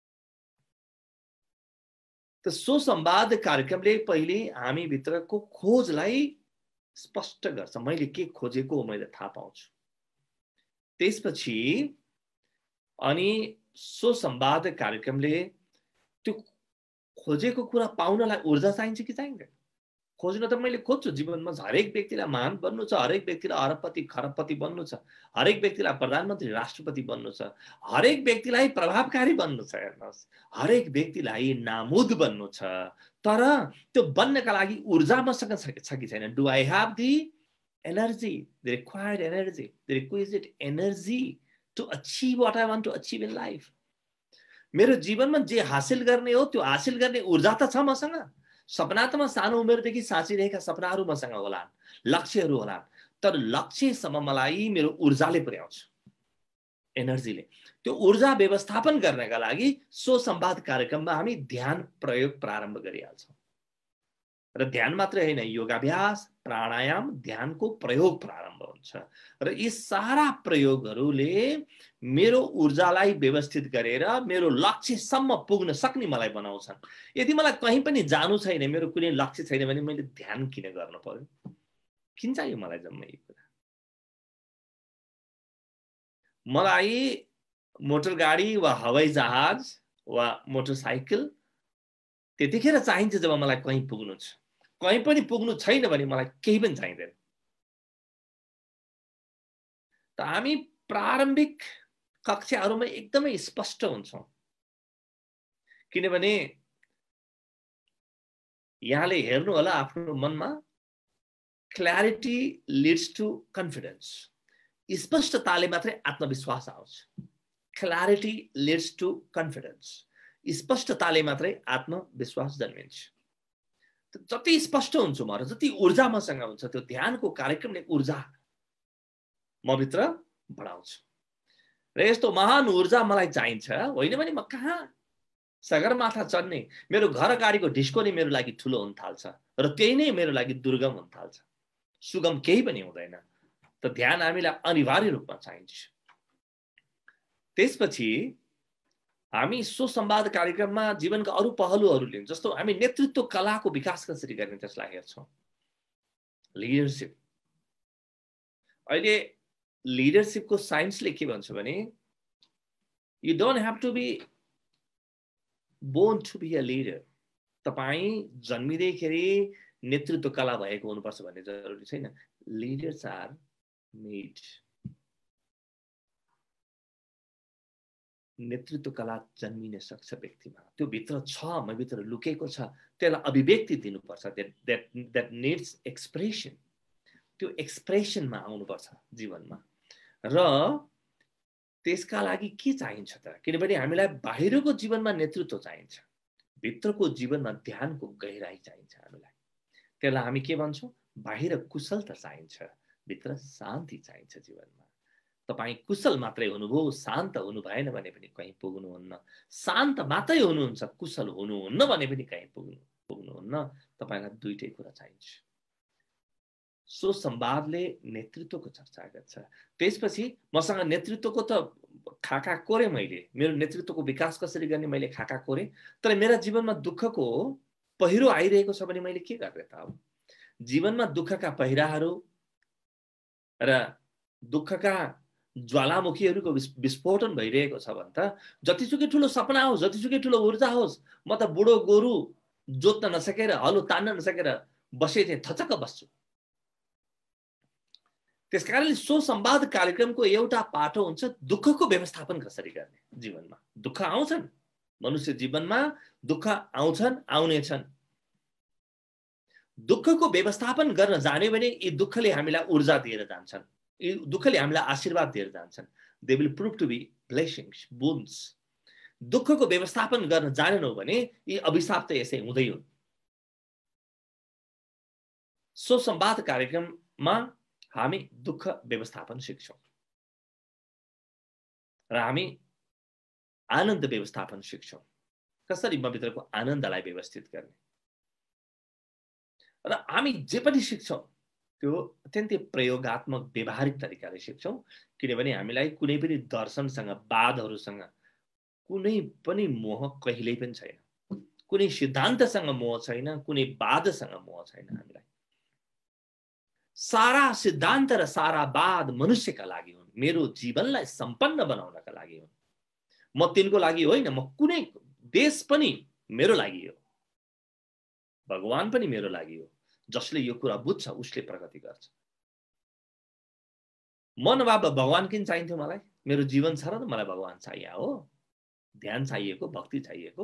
त सुसंवाद कार्यक्रमले पहिले हामी भित्रको खोजलाई स्पष्ट गर्छ, मैले के खोजेको हो मैले थाहा पाउँछु। त्यसपछि अनि सुसंवाद कार्यक्रमले त्यो खोजेको कुरा पाउनलाई ऊर्जा चाहिन्छ कि चाहिँदैन? खोज्न त मैले खोज्छु जीवनमा, हरेक व्यक्तिलाई महान बन्नु छ, हरेक व्यक्तिलाई अरबपति खरबपति बन्नु छ, हरेक व्यक्तिलाई प्रधानमन्त्री राष्ट्रपति बन्नु छ, हरेक व्यक्तिलाई प्रभावकारी बन्नु छ, हेर्नुहोस् हरेक व्यक्तिलाई नामुद बन्नु छ। तर त्यो बन्नका लागि ऊर्जा मसँग छ कि छैन? Do I have the energy, the required energy, the requisite energy to achieve what I want to achieve in life? मेरो जीवनमा जे हासिल गर्ने हो त्यो हासिल गर्ने ऊर्जा त छ मसँग। सपना त म सानो उमेरदेखि साँचिरहेका सपनाहरू मसँग होलान्, लक्ष्यहरू होलान्, तर लक्ष्यसम्म मलाई मेरो ऊर्जाले पुर्याउँछ, एनर्जीले। त्यो ऊर्जा व्यवस्थापन गर्नका लागि सुसंवाद कार्यक्रममा हामी ध्यान प्रयोग प्रारम्भ गरिहाल्छौँ। र ध्यान मात्रै होइन, योगाभ्यास, प्राणायाम, ध्यानको प्रयोग प्रारम्भ हुन्छ। र यी सारा प्रयोगहरूले मेरो ऊर्जालाई व्यवस्थित गरेर मेरो लक्ष्यसम्म पुग्न सक्ने मलाई बनाउँछन्। यदि मलाई कहीँ पनि जानु छैन, मेरो कुनै लक्ष्य छैन भने मैले ध्यान किन गर्नु पर्यो? किन चाहियो मलाई जम्मै यो कुरा? मलाई मोटर गाडी वा हवाई जहाज वा मोटरसाइकल त्यतिखेर चाहिन्छ जब मलाई कहीँ पुग्नु छ। कहीँ पनि पुग्नु छैन भने मलाई केही पनि चाहिँदैन। त हामी प्रारम्भिक कक्षाहरूमा एकदमै स्पष्ट हुन्छौँ, किनभने यहाँले हेर्नु होला आफ्नो मनमा, क्ल्यारिटी लिड्स टु कन्फिडेन्स। स्पष्टताले मात्रै आत्मविश्वास आउँछ। क्ल्यारिटी लिड्स टु कन्फिडेन्स, स्पष्टताले मात्रै आत्मविश्वास जन्मिन्छ। जति स्पष्ट हुन्छु म र जति ऊर्जा मसँग हुन्छ, त्यो ध्यानको कार्यक्रमले ऊर्जा मभित्र बढाउँछ। र यस्तो महान ऊर्जा मलाई चाहिन्छ, होइन भने म कहाँ सगरमाथा चढ्ने, मेरो घर गाडीको ढिस्को नै मेरो लागि ठुलो हुन थाल्छ र त्यही नै मेरो लागि दुर्गम हुन थाल्छ, सुगम केही पनि हुँदैन। त ध्यान हामीलाई अनिवार्य रूपमा चाहिन्छ। त्यसपछि हामी सुसंवाद कार्यक्रममा जीवनका अरू पहलुहरू लिन्छौँ, जस्तो हामी नेतृत्व कलाको विकास कसरी गर्ने त्यसलाई हेर्छौँ। लिडरसिप, अहिले लिडरसिपको साइन्सले के भन्छ भने, you don't have to be born to be a leader. तपाईँ जन्मिँदैखेरि नेतृत्व कला भएको हुनुपर्छ भन्ने जरुरी छैन। Leaders are made. नेतृत्व कला जन्मिन सक्छ व्यक्तिमा, त्यो भित्र छ, म भित्र लुकेको छ, त्यसलाई अभिव्यक्ति दिनुपर्छ। That that that needs expression. त्यो एक्सप्रेसनमा आउनुपर्छ जीवनमा। र त्यसका लागि के चाहिन्छ त? किनभने हामीलाई बाहिरको जीवनमा नेतृत्व चाहिन्छ, भित्रको जीवनमा ध्यानको गहिराई चाहिन्छ हामीलाई। त्यसलाई हामी के भन्छौँ? बाहिर कुशलता चाहिन्छ, भित्र शान्ति चाहिन्छ जीवनमा। तपाईँ कुशल मात्रै हुनुभयो, शान्त हुनु भएन भने पनि कहीँ पुग्नुहुन्न। शान्त मात्रै हुनुहुन्छ, कुशल हुनुहुन्न भने पनि कहीँ पुग्नु पुग्नुहुन्न। तपाईँलाई दुईटै कुरा चाहिन्छ। सुसंवादले नेतृत्वको चर्चा गर्छ। त्यसपछि मसँग नेतृत्वको त खाका कोरे, मैले मेरो नेतृत्वको विकास कसरी गर्ने मैले खाका कोरे, तर मेरा जीवनमा दुःखको पहिरो आइरहेको छ भने मैले के गर्ने त? अब जीवनमा दुःखका पहिराहरू र दुःखका ज्वालामुखीहरूको विस्फोटन भइरहेको छ भने त जतिसुकै ठुलो सपना होस्, जतिसुकै ठुलो ऊर्जा होस्, म त बुढो गोरु जोत्न नसकेर, हलो तान्न नसकेर बसे चाहिँ थचक्क बस्छु। त्यसकारणले सुसंवाद कार्यक्रमको एउटा पाटो हुन्छ दुःखको व्यवस्थापन कसरी गर्ने। जीवनमा दुःख आउँछन्, मनुष्य जीवनमा दुःख आउँछन्, आउनेछन्। दुःखको व्यवस्थापन गर्न जाने भने यी दुःखले हामीलाई ऊर्जा दिएर जान्छन्, यी दुःखले हामीलाई आशीर्वाद दिएर जान्छन्। They will prove to be blessings, boons. दुःखको व्यवस्थापन गर्न जानेनौ भने यी अभिशाप त यसै हुँदै हुन्। सुसंवाद कार्यक्रममा हामी दुःख व्यवस्थापन सिक्छौं र हामी आनन्द व्यवस्थापन सिक्छौं, कसरी म भित्रको आनन्दलाई व्यवस्थित गर्ने। र हामी जे पनि सिक्छौं त्यो अत्यन्तै प्रयोगात्मक व्यवहारिक तरिकाले सिक्छौं, किनभने हामीलाई कुनै पनि दर्शनसँग, वादहरूसँग कुनै पनि मोह कहिल्यै पनि छैन, कुनै सिद्धान्तसँग मोह छैन, कुनै वादसँग मोह छैन। हामीलाई सारा सिद्धान्त र सारा वाद मनुष्यका लागि हुन्, मेरो जीवनलाई सम्पन्न बनाउनका लागि हुन्। म तिनको लागि होइन, म कुनै देश पनि मेरो लागि हो, भगवान पनि मेरो लागि हो। जसले यो कुरा बुझ्छ उसले प्रगति गर्छ। म नभए भगवान किन चाहिन्थ्यो मलाई? मेरो जीवन छ र मलाई भगवान चाहिए हो, ध्यान चाहिएको, भक्ति चाहिएको।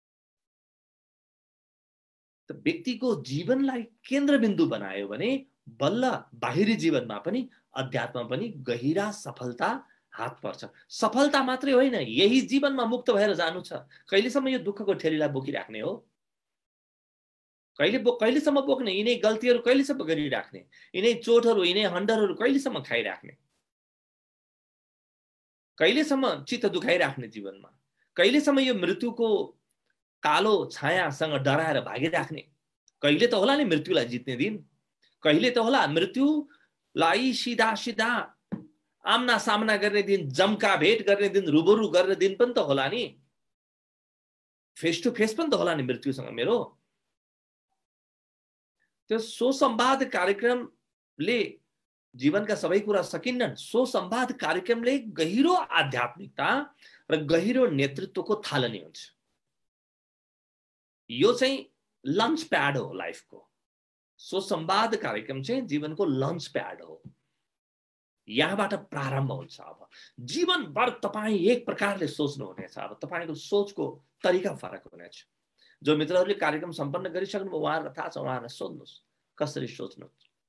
त व्यक्तिको जीवनलाई केन्द्रबिन्दु बनायो भने बल्ल बाहिरी जीवनमा पनि, अध्यात्ममा पनि गहिरा सफलता हात पर्छ। सफलता मात्रै होइन, यही जीवनमा मुक्त भएर जानु छ। कहिलेसम्म यो दुःखको ठेलीलाई बोकिराख्ने हो? कहिले बो कहिलेसम्म बोक्ने? यिनै गल्तीहरू कहिलेसम्म गरिराख्ने? यिनै चोटहरू, यिनै हन्डरहरू कहिलेसम्म खाइराख्ने? कहिलेसम्म चित्त दुखाइराख्ने जीवनमा? कहिलेसम्म यो मृत्युको कालो छायासँग डराएर भागिराख्ने? कहिले त होला नि मृत्युलाई जित्ने दिन, कहिले त होला मृत्युलाई सिधा सिधा आमना सामना गर्ने दिन, जम्का भेट गर्ने दिन, रुबरु गर्ने दिन पनि त होला नि, फेस टु फेस पनि त होला नि मृत्युसँग मेरो। त्यो सुसंवाद कार्यक्रमले जीवनका सबै कुरा सकिन्नन्। सुसंवाद कार्यक्रमले गहिरो आध्यात्मिकता र गहिरो नेतृत्वको थालनी हुन्छ। यो चाहिँ लन्च प्याड हो लाइफको। सुसंवाद कार्यक्रम चाहिँ जीवनको लन्च प्याड हो। यहाँबाट प्रारम्भ हुन्छ। अब जीवनभर तपाईँ एक प्रकारले सोच्नु हुनेछ। अब तपाईको सोचको तरिका फरक हुनेछ। जो मित्रहरूले कार्यक्रम सम्पन्न गरिसक्नु उहाँहरूलाई थाहा छ, उहाँहरूलाई सोध्नुहोस् कसरी सोच्नु।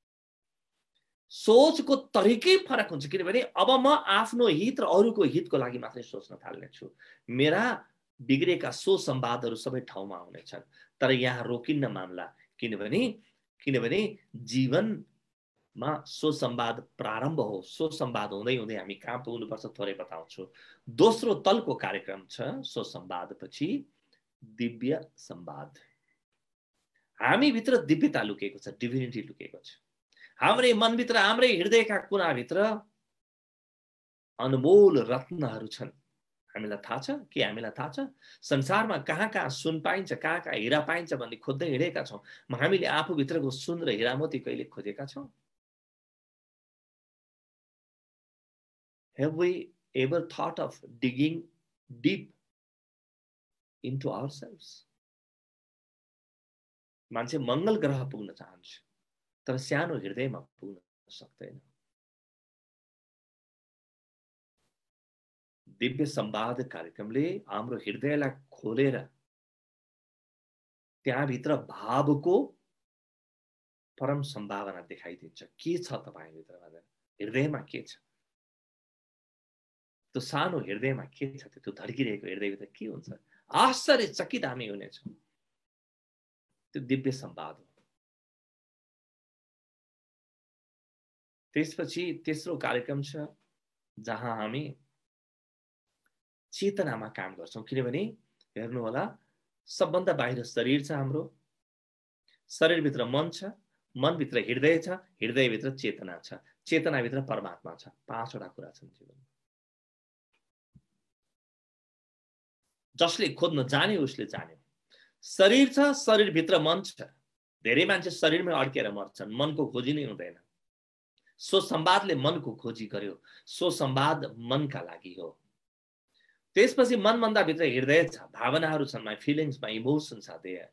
सोचको तरिकै फरक हुन्छ, किनभने अब म आफ्नो हित र अरूको हितको लागि मात्रै सोच्न थाल्नेछु। मेरा बिग्रेका सुसंवादहरू सबै ठाउँमा आउनेछन्। तर यहाँ रोकिन्न मामला, किनभने किनभने जीवनमा सुसंवाद प्रारम्भ हो। सुसंवाद हुँदै हुँदै हामी कहाँ पुग्नुपर्छ थोरै बताउँछु। दोस्रो तलको कार्यक्रम छ सुसंवादपछि दिव्य संवाद। हामी भित्र दिव्यता लुकेको छ, डिभिनिटी लुकेको छ। हाम्रै मनभित्र, हाम्रै हृदयका कुनाभित्र अनमोल रत्नहरू छन्। हामीलाई थाहा छ कि हामीलाई थाहा छ संसारमा कहाँ कहाँ सुन पाइन्छ, कहाँ कहाँ हिरा पाइन्छ भन्ने खोज्दै हिँडेका छौँ। हामीले आफूभित्रको सुन र हिरा मोती कहिले खोजेका छौँ? Have we ever thought of digging deep into ourselves? मान्छे मंगल ग्रह पुग्न चाहन्छ, तर सानो हृदयमा पुग्न सक्दैन। दिव्य संवाद कार्यक्रमले हाम्रो हृदयलाई खोलेर त्यहाँभित्र भावको परम सम्भावना देखाइदिन्छ। के छ तपाईभित्र भनेर, हृदयमा के छ? त्यो सानो हृदयमा के छ? त्यो धड्किरहेको हृदयभित्र के हुन्छ? आश्चर्यचकित हामी हुनेछौँ। त्यो दिव्य संवाद हो। त्यसपछि तेस्रो कार्यक्रम छ जहाँ हामी चेतनामा काम गर्छौं। किनभने हेर्नु होला, सबभन्दा बाहिर शरीर छ हाम्रो, शरीरभित्र मन छ, मनभित्र हृदय छ, हृदयभित्र चेतना छ, चेतनाभित्र परमात्मा छ। पाँचवटा कुरा छन् जीवनमा। जसले खोज्न जाने उसले जान्यो। शरीर छ, शरीरभित्र मन छ। धेरै मान्छे शरीरमै अड्केर मर्छन्, मनको खोजी नै हुँदैन। सो संवादले मनको खोजी गर्यो, सो संवाद मनका लागि हो। त्यसपछि मनभन्दा भित्र हृदय छ, भावनाहरू छन्, my feelings, my emotions are there.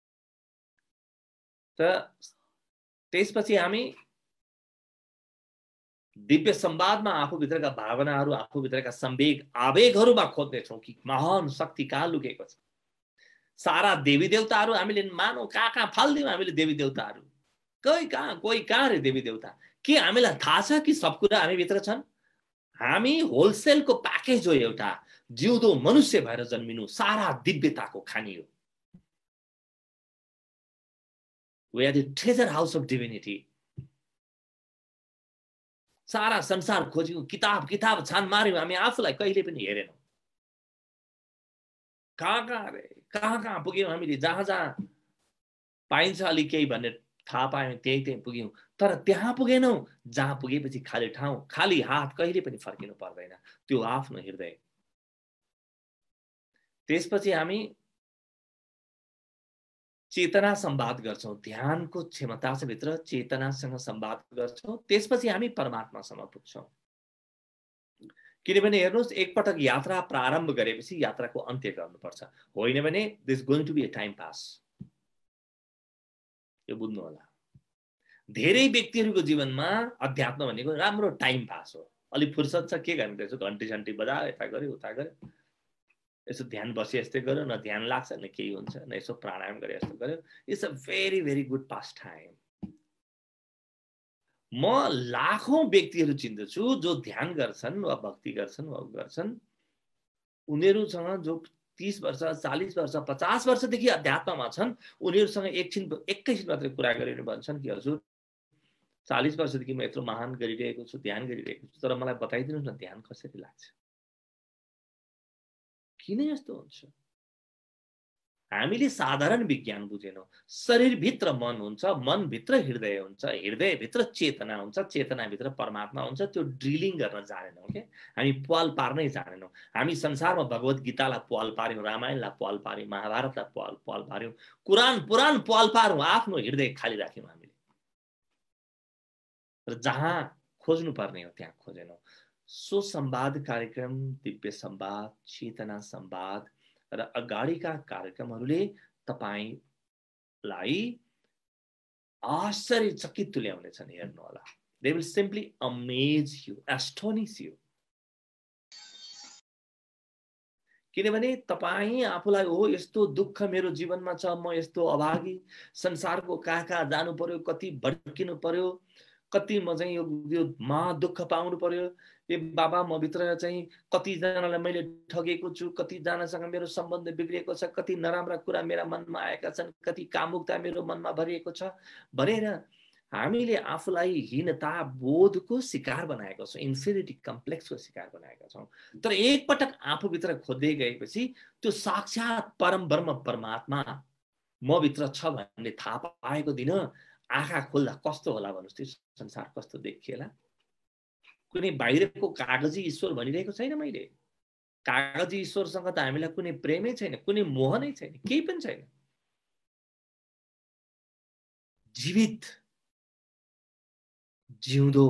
त त्यसपछि हामी दिव्य संवादमा आफूभित्रका भावनाहरू, आफूभित्रका संवेग, आवेगहरूमा खोज्नेछौँ कि महान शक्ति कहाँ लुकेको छ। सारा देवी देवताहरू हामीले मानौ कहाँ कहाँ फाल्दियौँ हामीले देवी देवताहरू, कोही कहाँ कोही कहाँ रे देवी देवता। के हामीलाई थाहा छ कि सब कुरा हामी भित्र छन्? हामी होलसेलको प्याकेज हो, एउटा जिउँदो मनुष्य भएर जन्मिनु सारा दिव्यताको खानी हो। We are the treasure house of divinity. सारा संसार खोज्यौँ, किताब किताब छान मार्यौँ, हामी आफूलाई कहिले पनि हेरेनौँ। कहाँ कहाँ रे कहाँ कहाँ पुग्यौँ हामीले, जहाँ जहाँ पाइन्छ अलिक केही भन्ने थाहा पायौँ त्यही त्यही पुग्यौँ, तर त्यहाँ पुगेनौँ जहाँ पुगेपछि खाली ठाउँ, खाली हात कहिले पनि फर्किनु पर्दैन, त्यो आफ्नो हृदय। त्यसपछि हामी चेतना संवाद गर्छौँ, ध्यानको क्षमता छ भित्र, चेतनासँग संवाद गर्छौँ, त्यसपछि हामी परमात्मासम्म पुग्छौँ। किनभने हेर्नुहोस्, एकपटक यात्रा प्रारम्भ गरेपछि यात्राको अन्त्य गर्नुपर्छ, होइन भने this going to be a time pass. यो बुझ्नु होला। धेरै व्यक्तिहरूको जीवनमा अध्यात्म भनेको राम्रो टाइम पास हो। अलिक फुर्सद छ के गर्ने, त्यसो घन्टी घन्टी बजायो, यता गऱ्यो उता गऱ्यो, यसो ध्यान बसे यस्तै गर्यो, न ध्यान लाग्छ न केही हुन्छ, न यसो प्राणायाम गरे यस्तो गर्यो। It's a very very good pass time. म लाखौं व्यक्तिहरू चिन्दछु जो ध्यान गर्छन् वा भक्ति गर्छन् वा गर्छन्, उनीहरूसँग जो तीस वर्ष चालीस वर्ष पचास वर्षदेखि अध्यात्ममा छन्, उनीहरूसँग एकछिन एकैछिन मात्रै कुरा गरेर भन्छन् कि हजुर चालीस वर्षदेखि म यत्रो महान गरिरहेको छु, ध्यान गरिरहेको छु, तर मलाई बताइदिनुहोस् न ध्यान कसरी लाग्छ, किन यस्तो हुन्छ? हामीले साधारण विज्ञान बुझेनौँ। शरीरभित्र मन हुन्छ, मनभित्र हृदय हुन्छ, हृदयभित्र चेतना हुन्छ, चेतनाभित्र परमात्मा हुन्छ। त्यो ड्रिलिङ गर्न जानेनौँ के, हामी पाल पार्नै जानेनौँ। हामी संसारमा भगवत गीतालाई पाल पार्यौँ, रामायणलाई पाल पार्यौँ, महाभारतलाई पाल पाल पार्यौँ, कुरान पुराण पाल पार्यौँ, आफ्नो हृदय खाली राख्यौँ हामीले। र जहाँ खोज्नुपर्ने हो त्यहाँ खोजेनौँ। सो संवाद कार्यक्रम, दिव्य संवाद, चेतना संवाद र अगाडिका कार्यक्रमहरूले तपाईलाई आश्चर्यचकित तुल्याउनेछन्। हेर्नु होला, they will simply amaze you, astonish you. किनभने तपाईँ आफूलाई हो यस्तो दुःख मेरो जीवनमा छ, म यस्तो अभागी, संसारको कहाँ कहाँ जानु पर्यो, कति भड्किनु पर्यो, कति म चाहिँ यो यो महा दुःख पाउनु पर्यो, ए बाबा म भित्र चाहिँ कतिजनालाई मैले ठगेको छु, कतिजनासँग मेरो सम्बन्ध बिग्रिएको छ, कति नराम्रा कुरा मेरा मनमा आएका छन्, कति कामुकता मेरो मनमा भरिएको छ भनेर हामीले आफूलाई हीनता बोधको शिकार बनाएका छौँ, इन्फिरिटी कम्प्लेक्सको शिकार बनाएका छौँ। तर एकपटक आफूभित्र खोज्दै गएपछि त्यो साक्षात् परम ब्रह्म परमात्मा म भित्र छ भन्ने थाहा पाएको दिन आँखा खोल्दा कस्तो होला भन्नुहोस्, त्यो संसार कस्तो देखिएला। कुनै बाहिरको कागजी ईश्वर भनिरहेको छैन मैले, कागजी ईश्वरसँग त हामीलाई कुनै प्रेमै छैन, कुनै मोह नै छैन, केही पनि छैन। जीवित जिउँदो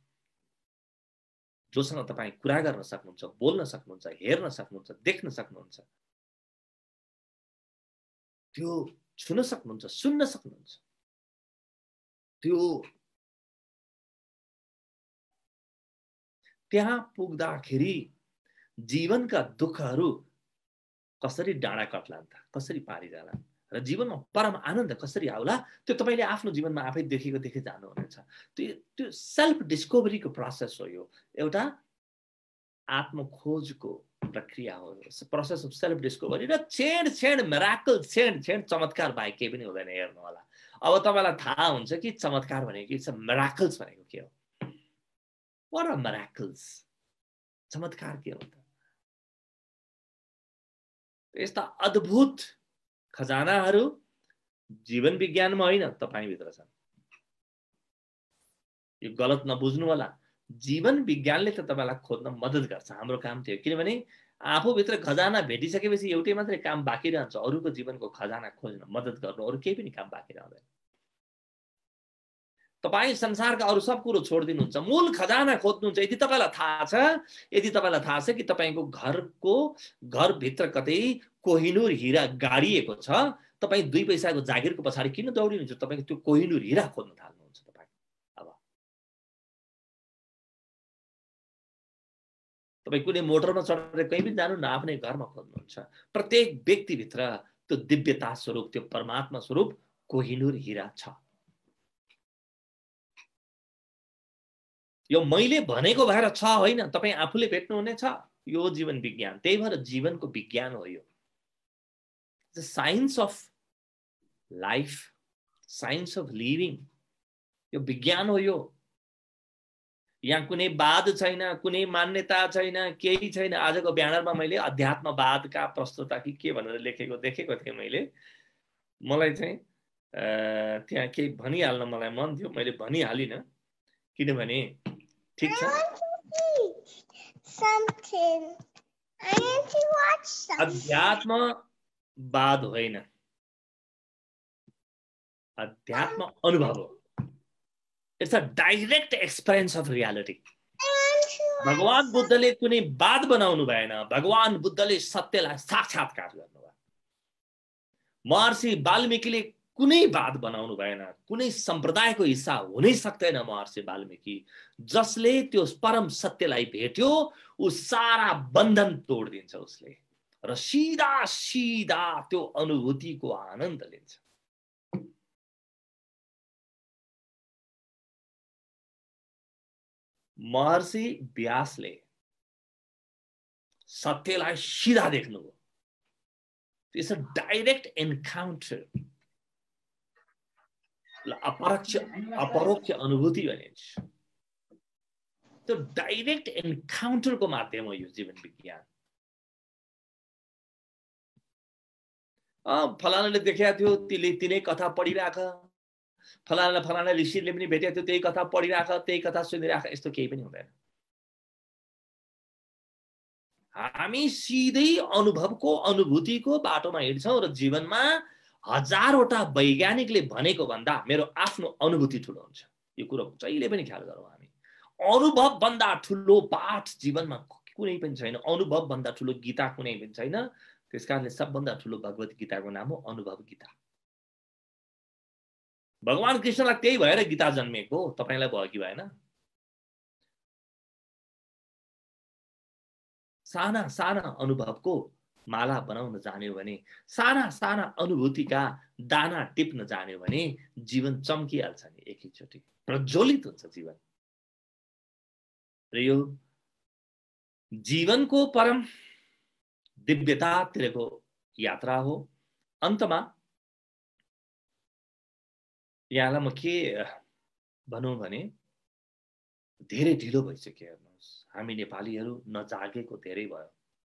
जोसँग तपाईँ कुरा गर्न सक्नुहुन्छ, बोल्न सक्नुहुन्छ, हेर्न सक्नुहुन्छ, देख्न सक्नुहुन्छ, त्यो छुन सक्नुहुन्छ, सुन्न सक्नुहुन्छ, त्यो त्यहाँ पुग्दाखेरि जीवनका दुःखहरू कसरी डाँडा कट्लान् त, कसरी पारी जालान् र जीवनमा परम आनन्द कसरी आउला, त्यो तपाईँले आफ्नो जीवनमा आफै देखेको देखे जानुहुनेछ। त्यो त्यो सेल्फ डिस्कभरीको प्रोसेस हो, यो एउटा आत्मखोजको प्रक्रिया हो, प्रोसेस अफ सेल्फ डिस्कभरी। र छेड छेड मिराकल, छेड छेड चमत्कार बाहेक केही पनि हुँदैन। हेर्नु होला, अब तपाईँलाई थाहा हुन्छ कि चमत्कार भनेको के छ, मिराकल्स भनेको के हो। What are miracles? चमत्कार के हो त? यस्ता अद्भुत खजानाहरू जीवन विज्ञानमा होइन, तपाईभित्र छन्। यो गलत नबुझ्नु होला, जीवन विज्ञानले त तपाईलाई खोज्न मद्दत गर्छ। हाम्रो काम थियो, किनभने आफूभित्र खजाना भेटिसकेपछि एउटै मात्रै काम बाँकी रहन्छ, अरूको जीवनको खजाना खोज्न, मद्दत गर्नु, अरू केही पनि काम बाँकी रहँदैन। तपाईँ संसारका अरू सब कुरो छोडिदिनुहुन्छ, मूल खजाना खोज्नुहुन्छ। यदि तपाईँलाई थाहा छ यदि तपाईँलाई थाहा छ कि तपाईँको घरको घरभित्र कतै कोहिनुर हिरा गाडिएको छ, तपाईँ दुई पैसाको जागिरको पछाडि किन दौडिनुहुन्छ? तपाईँको त्यो कोहिनुर हिरा खोज्न थाल्नुहुन्छ तपाईँ। अब तपाईँ कुनै मोटरमा चढेर कहीँ पनि जानु न, आफ्नै घरमा खोज्नुहुन्छ। प्रत्येक व्यक्तिभित्र त्यो दिव्यता स्वरूप, त्यो परमात्मा स्वरूप कोहिनुर हिरा छ। यो मैले भनेको भएर छ होइन, तपाईँ आफूले भेट्नुहुने छ। यो जीवन विज्ञान, त्यही भएर जीवनको विज्ञान हो यो। The science of life, science of living, यो विज्ञान हो यो। यहाँ कुनै वाद छैन, कुनै मान्यता छैन, केही छैन। आजको ब्यानरमा मैले अध्यात्मवादका प्रस्तुता कि के भनेर लेखेको देखेको थिएँ मैले। मलाई चाहिँ त्यहाँ केही भनिहाल्न मलाई मन थियो, मैले भनिहालिनँ, किनभने ठिक छ, अध्यात्मवाद होइन, अध्यात्म अनुभव हो। It's a direct experience of reality. भगवान बुद्धले कुनै वाद बनाउनु भएन, भगवान बुद्धले सत्यलाई साक्षात्कार गर्नुभयो। महर्षि वाल्मीकिले कुनै वाद बनाउनु भएन, कुनै सम्प्रदायको हिस्सा हुनै सक्दैन महर्षि वाल्मीकि। जसले त्यो परम सत्यलाई भेट्यो ऊ सारा बन्धन तोडिदिन्छ उसले, र सिधा सिधा त्यो अनुभूतिको आनन्द लिन्छ। महर्षि व्यासले सत्यलाई सिधा देख्नुभयो। इट्स अ डाइरेक्ट एन्काउन्टर, अपरोक्ष अपरोक्ष अनुभूति भनिन्छ। त्यो डाइरेक्ट एन्काउन्टरको माध्यम हो यो जीवन विज्ञान। अँ फलानाले देखेको थियो, तिले तिनै कथा पढिराख, फलाना फलाना ऋषिले पनि भेटेको थियो, त्यही कथा पढिराख, त्यही कथा सुनिराख, यस्तो केही पनि हुँदैन। हामी सिधै अनुभवको अनुभूतिको बाटोमा हिँड्छौँ र जीवनमा हजारवटा वैज्ञानिकले भनेको भन्दा मेरो आफ्नो अनुभूति ठुलो हुन्छ। यो कुरो जहिले पनि ख्याल गरौँ हामी। अनुभव भन्दा ठुलो पाठ जीवनमा कुनै पनि छैन, अनुभव भन्दा ठुलो गीता कुनै पनि छैन। त्यसकारणले सबभन्दा ठुलो भगवत गीताको नाम हो अनुभव गीता। भगवान कृष्णलाई त्यही भएर गीता जन्मेको, तपाईलाई भयो कि भएन? साना साना अनुभवको माला बनाउन जान्यो भने, साना साना अनुभूतिका दाना टिप्न जान्यो भने जीवन चम्किहाल्छ नि, एकैचोटि प्रज्वलित हुन्छ जीवन। र यो जीवनको परम दिव्यतातिरको यात्रा हो। अन्तमा यहाँलाई म के भनौँ भने, धेरै ढिलो भइसक्यो। हेर्नुहोस्, हामी नेपालीहरू नजागेको धेरै भयो,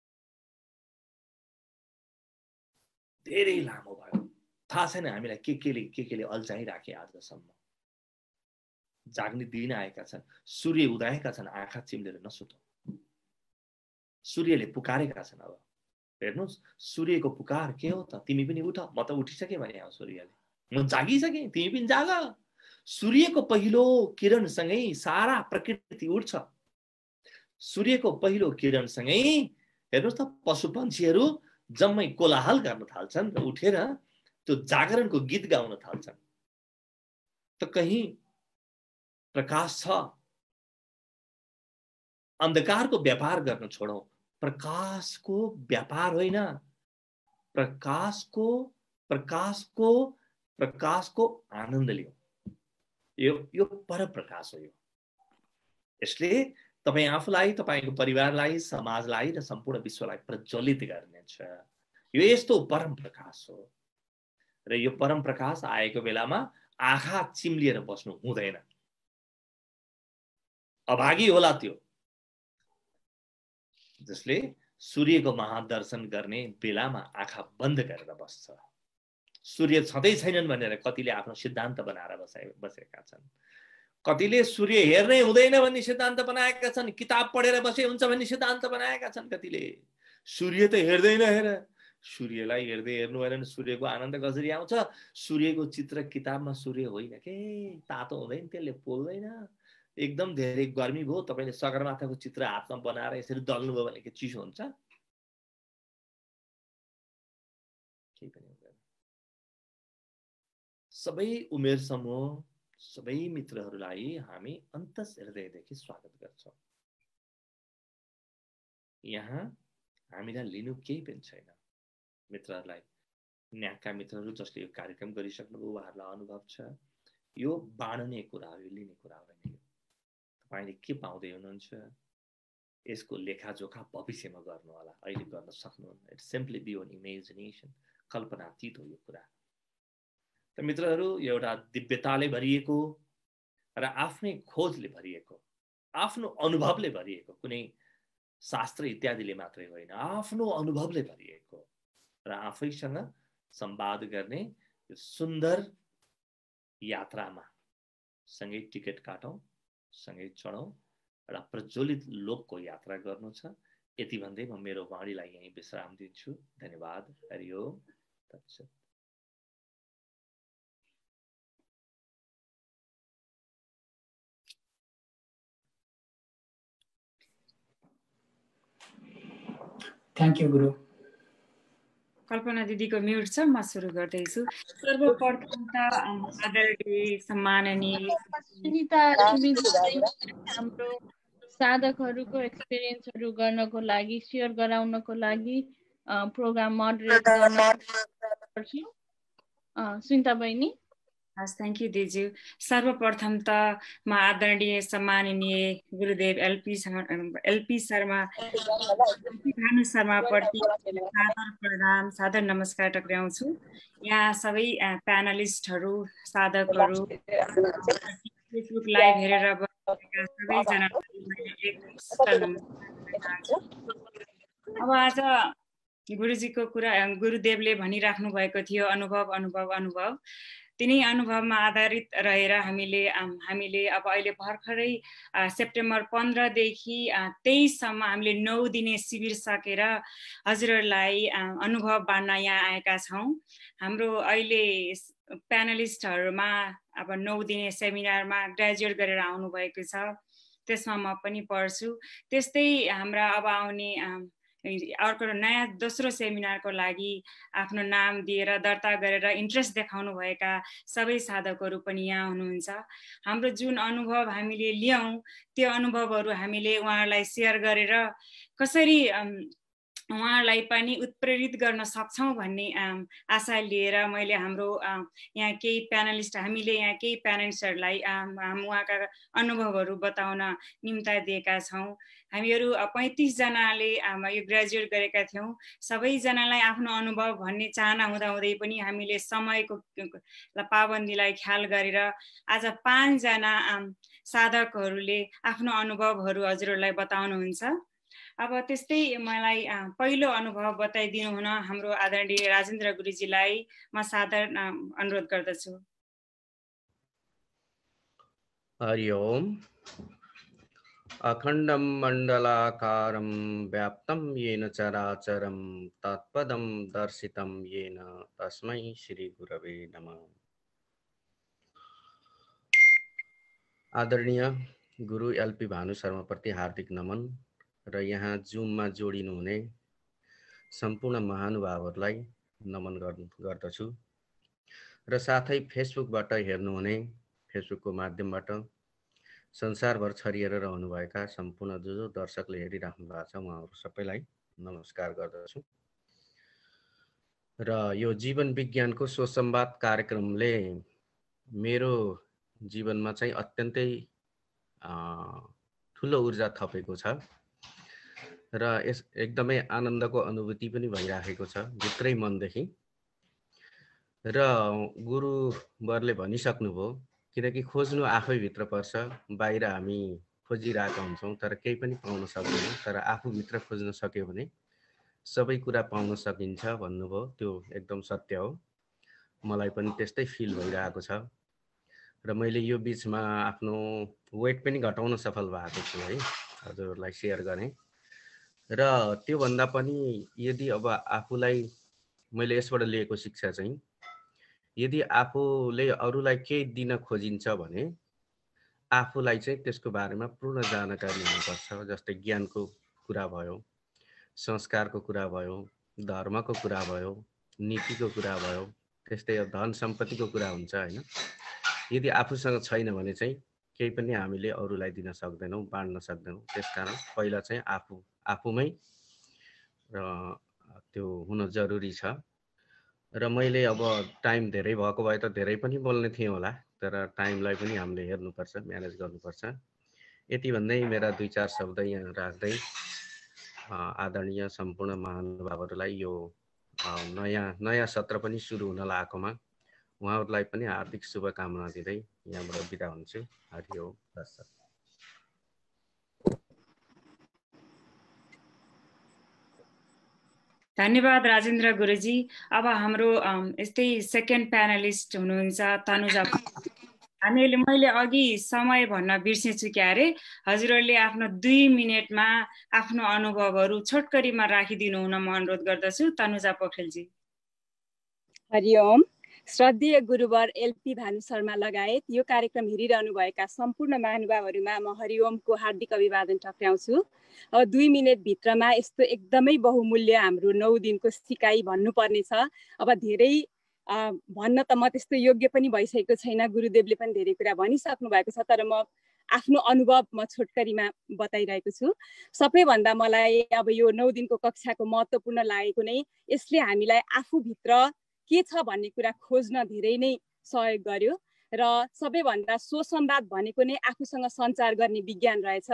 धेरै लामो भयो। थाहा छैन हामीलाई के केले के केले अल्झाइराखे आजसम्म। जाग्ने दिन आएका छन्, सूर्य उदाएका छन्, आँखा चिम्लेर नसुतौ। सूर्यले पुकारेका छन्। अब हेर्नुहोस्, सूर्यको पुकार के हो त? तिमी पनि उठ, म त उठिसकेँ भने अब सूर्यले, म जागिसकेँ, तिमी पनि जाग। सूर्यको पहिलो किरणसँगै सारा प्रकृति उठ्छ। सूर्यको पहिलो किरणसँगै हेर्नुहोस् त, पशु पन्छीहरू जम्मै कोलाहल गर्न थाल्छन् र उठेर त्यो जागरणको गीत गाउन थाल्छन्। त कहीँ प्रकाश छ, अन्धकारको व्यापार गर्न छोडौँ। प्रकाशको व्यापार होइन, प्रकाशको प्रकाशको प्रकाशको आनन्द लिऊ। यो यो पर प्रकाश हो। यो यसले तपाईँ आफूलाई, तपाईँको परिवारलाई, समाजलाई र सम्पूर्ण विश्वलाई प्रज्वलित गर्नेछ। यो यस्तो परम प्रकाश हो। र यो परम प्रकाश आएको बेलामा आँखा चिम्लिएर बस्नु हुँदैन। अभागी होला त्यो जसले सूर्यको महादर्शन गर्ने बेलामा आँखा बन्द गरेर बस्छ। सूर्य छँदै छैनन् भनेर कतिले आफ्नो सिद्धान्त बनाएर बसाए बसेका छन्। कतिले सूर्य हेर्नै हुँदैन भन्ने सिद्धान्त बनाएका छन्। किताब पढेर बसे हुन्छ भन्ने सिद्धान्त बनाएका छन्। कतिले सूर्य त हेर्दैन हेर, सूर्यलाई हेर्दै हेर्नु भएन भने सूर्यको आनन्द कसरी आउँछ? सूर्यको चित्र किताबमा सूर्य होइन के, तातो हुँदैन, त्यसले पोल्दैन। एकदम धेरै गर्मी भयो, तपाईँले सगरमाथाको चित्र हातमा बनाएर यसरी दल्नुभयो भने के चिसो हुन्छ? केही पनि हुँदैन। सबै उमेर समूह, सबै मित्रहरूलाई हामी अन्तस हृदयदेखि स्वागत गर्छौँ। यहाँ हामीलाई लिनु केही पनि छैन। मित्रहरूलाई, न्याकका मित्रहरू जसले यो कार्यक्रम गरिसक्नुभयो उहाँहरूलाई अनुभव छ, यो बाँड्ने कुरा हो, यो लिने कुरा होइन। यो तपाईँले के पाउँदै हुनुहुन्छ यसको लेखाजोखा भविष्यमा गर्नु होला, अहिले गर्न सक्नुहुन्न। इट्स सिम्पली बियोन्ड इमेजिनेसन, कल्पनातीत हो यो कुरा। त मित्रहरू, एउटा दिव्यताले भरिएको र आफ्नै खोजले भरिएको, आफ्नो अनुभवले भरिएको, कुनै शास्त्र इत्यादिले मात्रै होइन, आफ्नो अनुभवले भरिएको र आफैसँग संवाद गर्ने यो सुन्दर यात्रामा सँगै टिकट काटौँ, सँगै चढौँ, एउटा प्रज्वलित लोकको यात्रा गर्नु छ। यति भन्दै म मेरो वाणीलाई यहीँ विश्राम दिन्छु। धन्यवाद। हरिओम तत्सत्। थ्याङ्क यू गुरु। कल्पना दिदीको म्युट छ, म सुरु गर्दैछु। सर्वप्रथम त आदरणीय सम्माननीय सुनिता हाम्रो साधकहरूको एक्सपिरियन्सहरू गर्नको लागि, सेयर गराउनको लागि प्रोग्राम मोडरेट गर्न पर्छु। सुनिता बहिनी। हस्, थ्याङ्क यू दिजु। सर्वप्रथम त म आदरणीय सम्माननीय गुरुदेव एलपी एलपी शर्मा भानु शर्माप्रति सादर प्रणाम, सादर नमस्कार टक्राउँछु। यहाँ सबै प्यानलिस्टहरू, साधकहरू, फेसबुक लाइभ हेरेर सबैजना अब आज गुरुजीको कुरा, गुरुदेवले भनिराख्नु भएको थियो अनुभव अनुभव अनुभव। तिनै अनुभवमा आधारित रहेर हामीले हामीले अब अहिले भर्खरै सेप्टेम्बर पन्ध्रदेखि तेइससम्म हामीले नौ दिने शिविर सकेर हजुरहरूलाई अनुभव बाँड्न यहाँ आएका छौँ। हाम्रो अहिले प्यानलिस्टहरूमा अब नौ दिने सेमिनारमा ग्रेजुएट गरेर आउनुभएको छ, त्यसमा म पनि पढ्छु। त्यस्तै हाम्रा अब आउने अर्को नयाँ दोस्रो सेमिनारको लागि आफ्नो नाम दिएर दर्ता गरेर इन्ट्रेस्ट देखाउनु भएका सबै साधकहरू पनि यहाँ हुनुहुन्छ। हाम्रो जुन अनुभव हामीले लियौँ त्यो अनुभवहरू हामीले उहाँहरूलाई सेयर गरेर कसरी उहाँहरूलाई पनि उत्प्रेरित गर्न सक्छौँ भन्ने आशा लिएर मैले हाम्रो यहाँ केही प्यानलिस्ट हामीले यहाँ केही प्यानलिस्टहरूलाई उहाँका अनुभवहरू बताउन निम्ता दिएका छौँ। हामीहरू पैँतिसजनाले यो ग्रेजुएट गरेका थियौँ। सबैजनालाई आफ्नो अनुभव भन्ने चाहना हुँदाहुँदै पनि हामीले समयको पाबन्दीलाई ख्याल गरेर आज पाँचजना साधकहरूले आफ्नो अनुभवहरू हजुरहरूलाई बताउनुहुन्छ। अब त्यस्तै मलाई पहिलो अनुभव बताइदिनु हुन हाम्रो आदरणीय राजेन्द्र गुरुजीलाई म सादर अनुरोध गर्दछु। हरि ओम। अखण्डं मण्डलाकारं व्याप्तं येन चराचरं तत्पदं दर्शितं येन तस्मै श्री गुरवे नमः। आदरणीय गुरु एलपी भानु शर्मा प्रति हार्दिक नमन र यहाँ जुममा जोडिनु हुने सम्पूर्ण महानुभावहरूलाई नमन गर्दछु र साथै फेसबुकबाट हेर्नुहुने, फेसबुकको माध्यमबाट संसारभर छरिएर रहनुभएका सम्पूर्ण जो जो दर्शकले हेरिराख्नु भएको छ उहाँहरू सबैलाई नमस्कार गर्दछु। र यो जीवन विज्ञानको सुसंवाद कार्यक्रमले मेरो जीवनमा चाहिँ अत्यन्तै ठुलो ऊर्जा थपेको छ र यस एकदमै आनन्दको अनुभूति पनि भइराखेको छ भित्रै मनदेखि। र गुरुवरले भनिसक्नुभयो, किनकि खोज्नु आफै भित्र पर्छ, बाहिर हामी खोजिरहेका हुन्छौँ तर केही पनि पाउन सक्दैनौँ, तर आफूभित्र खोज्न सक्यो भने सबै कुरा पाउन सकिन्छ भन्नुभयो। त्यो एकदम सत्य हो। मलाई पनि त्यस्तै फिल भइरहेको छ र मैले यो बिचमा आफ्नो वेट पनि घटाउन सफल भएको छु है, हजुरहरूलाई सेयर गरेँ। र त्योभन्दा पनि यदि अब आफूलाई मैले यसबाट लिएको शिक्षा चाहिँ यदि आफूले अरूलाई केही दिन खोजिन्छ भने आफूलाई चाहिँ त्यसको बारेमा पूर्ण जानकारी हुनुपर्छ। जस्तै ज्ञानको कुरा भयो, संस्कारको कुरा भयो, धर्मको कुरा भयो, नीतिको कुरा भयो, त्यस्तै धन सम्पत्तिको कुरा हुन्छ हैन। यदि आफूसँग छैन भने चाहिँ केही पनि हामीले अरूलाई दिन सक्दैनौँ, बाँड्न सक्दैनौँ। त्यसकारण पहिला चाहिँ आफू आफूमै र त्यो हुन जरुरी छ। र मैले अब टाइम धेरै भएको भए त धेरै पनि बोल्ने थिएँ होला, तर टाइमलाई पनि हामीले हेर्नुपर्छ, म्यानेज गर्नुपर्छ। यति भन्दै मेरा दुई चार शब्द यहाँ राख्दै आदरणीय सम्पूर्ण महानुभावहरूलाई यो नयाँ नयाँ सत्र पनि सुरु हुन लागेकोमा उहाँहरूलाई पनि हार्दिक शुभकामना दिँदै यहाँबाट बिदा हुन्छु। हरि ओम तत्सत्। धन्यवाद राजेन्द्र गुरुजी। अब हाम्रो यस्तै सेकेन्ड प्यानलिस्ट हुनुहुन्छ तनुजा। हामीले मैले अघि समय भन्न बिर्सेछु क्या अरे, हजुरहरूले आफ्नो दुई मिनटमा आफ्नो अनुभवहरू छोटकरीमा राखिदिनु हुन म अनुरोध गर्दछु। तनुजा पोखरेलजी। हरि ओम। श्रद्धेय गुरुवर एलपी भानु शर्मा लगायत यो कार्यक्रम हेरिरहनु भएका सम्पूर्ण महानुभावहरूमा म हरिओमको हार्दिक अभिवादन टक्राउँछु। अब दुई मिनटभित्रमा यस्तो एकदमै बहुमूल्य हाम्रो नौ दिनको सिकाइ भन्नुपर्ने छ। अब धेरै भन्न त म त्यस्तो योग्य पनि भइसकेको छैन, गुरुदेवले पनि धेरै कुरा भनिसक्नु भएको छ, तर म आफ्नो अनुभव म छोटकरीमा बताइरहेको छु। सबैभन्दा मलाई अब यो नौ दिनको कक्षाको महत्त्वपूर्ण लागेको नै यसले हामीलाई आफूभित्र के छ भन्ने कुरा खोज्न धेरै नै सहयोग गर्यो। र सबैभन्दा सुसंवाद भनेको नै आफूसँग सञ्चार गर्ने विज्ञान रहेछ।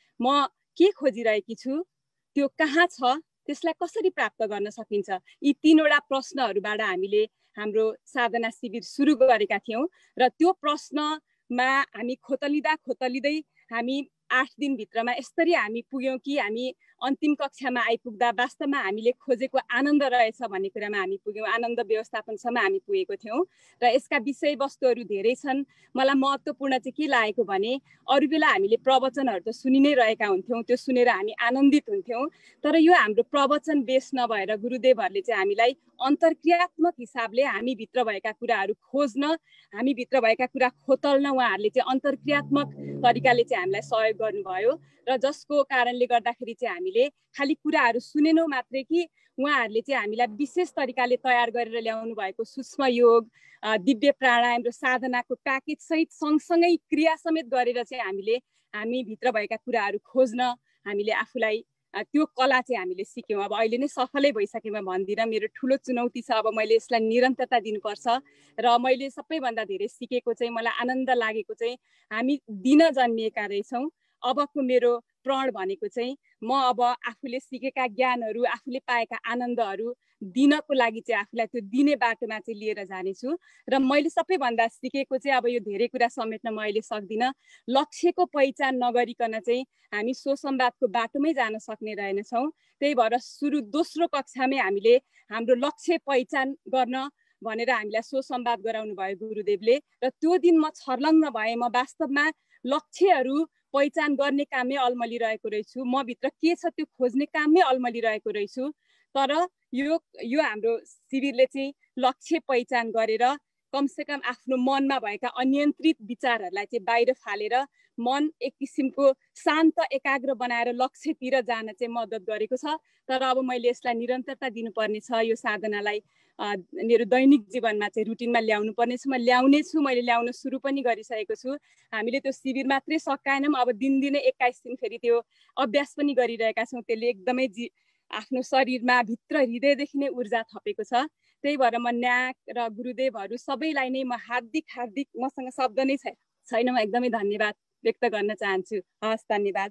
म के खोजिरहेकी छु, त्यो कहाँ छ, त्यसलाई कसरी प्राप्त गर्न सकिन्छ, यी तीनवटा प्रश्नहरूबाट हामीले हाम्रो साधना शिविर सुरु गरेका थियौँ। र त्यो प्रश्नमा हामी खोतलिँदा खोतलिँदै हामी आठ दिनभित्रमा यसरी हामी पुग्यौँ कि हामी अन्तिम कक्षामा आइपुग्दा वास्तवमा हामीले खोजेको आनन्द रहेछ भन्ने कुरामा हामी पुग्यौँ। आनन्द व्यवस्थापनसम्म हामी पुगेको थियौँ र यसका विषयवस्तुहरू धेरै छन्। मलाई महत्त्वपूर्ण चाहिँ के लागेको भने अरू बेला हामीले प्रवचनहरू त सुनि नै रहेका हुन्थ्यौँ, त्यो सुनेर हामी आनन्दित हुन्थ्यौँ, तर यो हाम्रो प्रवचन बेस नभएर गुरुदेवहरूले चाहिँ हामीलाई अन्तर्क्रियात्मक हिसाबले हामीभित्र भएका कुराहरू खोज्न, हामीभित्र भएका कुरा खोतल्न उहाँहरूले चाहिँ अन्तर्क्रियात्मक तरिकाले चाहिँ हामीलाई सहयोग गर्नुभयो। र जसको कारणले गर्दाखेरि चाहिँ हामीले खालि कुराहरू सुनेनौँ मात्रै कि उहाँहरूले चाहिँ हामीलाई विशेष तरिकाले तयार गरेर ल्याउनु भएको सूक्ष्म योग, दिव्य प्राणायाम र साधनाको प्याकेज सहित सँगसँगै क्रिया समेत गरेर चाहिँ हामीले हामीभित्र भएका कुराहरू खोज्न हामीले आफूलाई त्यो कला चाहिँ हामीले सिक्यौँ। अब अहिले नै सफलै भइसकेमा भन्दिनँ, मेरो ठुलो चुनौती छ। अब मैले यसलाई निरन्तरता दिनुपर्छ र मैले सबैभन्दा धेरै सिकेको चाहिँ मलाई आनन्द लागेको चाहिँ हामी दिन जन्मिएका रहेछौँ। अबको मेरो प्रण भनेको चाहिँ म अब आफूले सिकेका ज्ञानहरू, आफूले पाएका आनन्दहरू दिनको लागि चाहिँ आफूलाई त्यो दिने बाटोमा चाहिँ लिएर जानेछु। र मैले सबैभन्दा सिकेको चाहिँ अब यो धेरै कुरा समेट्न म अहिले सक्दिनँ। लक्ष्यको पहिचान नगरिकन चाहिँ हामी सुसंवादको बाटोमै जान सक्ने रहेनछौँ। त्यही भएर सुरु दोस्रो कक्षामै हामीले हाम्रो लक्ष्य पहिचान गर्न भनेर हामीलाई सुसंवाद गराउनु भयो गुरुदेवले। र त्यो दिन म छर्लङ्ग भएँ। म वास्तवमा लक्ष्यहरू पहिचान गर्ने काममै अल्मलिरहेको रहेछु, म भित्र के छ त्यो खोज्ने काममै अल्मलिरहेको रहेछु। तर यो यो हाम्रो शिविरले चाहिँ लक्ष्य पहिचान गरेर कमसेकम आफ्नो मनमा भएका अनियन्त्रित विचारहरूलाई चाहिँ बाहिर फालेर मन एक किसिमको शान्त एकाग्र बनाएर लक्ष्यतिर जान चाहिँ मद्दत गरेको छ। तर अब मैले यसलाई निरन्तरता दिनुपर्ने छ। यो साधनालाई मेरो दैनिक जीवनमा चाहिँ रुटिनमा ल्याउनु पर्ने छ। म ल्याउने छु, मैले ल्याउन सुरु पनि गरिसकेको छु। हामीले त्यो शिविर मात्रै सकाएनौँ, अब दिनदिनै एक्काइस दिन फेरि त्यो अभ्यास पनि गरिरहेका छौँ। त्यसले एकदमै जी आफ्नो शरीरमा भित्र हृदयदेखि नै ऊर्जा थपेको छ। त्यही भएर म न्याक र गुरुदेवहरू सबैलाई नै म हार्दिक हार्दिक मसँग शब्द नै छैन, म एकदमै धन्यवाद व्यक्त गर्न चाहन्छु। हस्, धन्यवाद।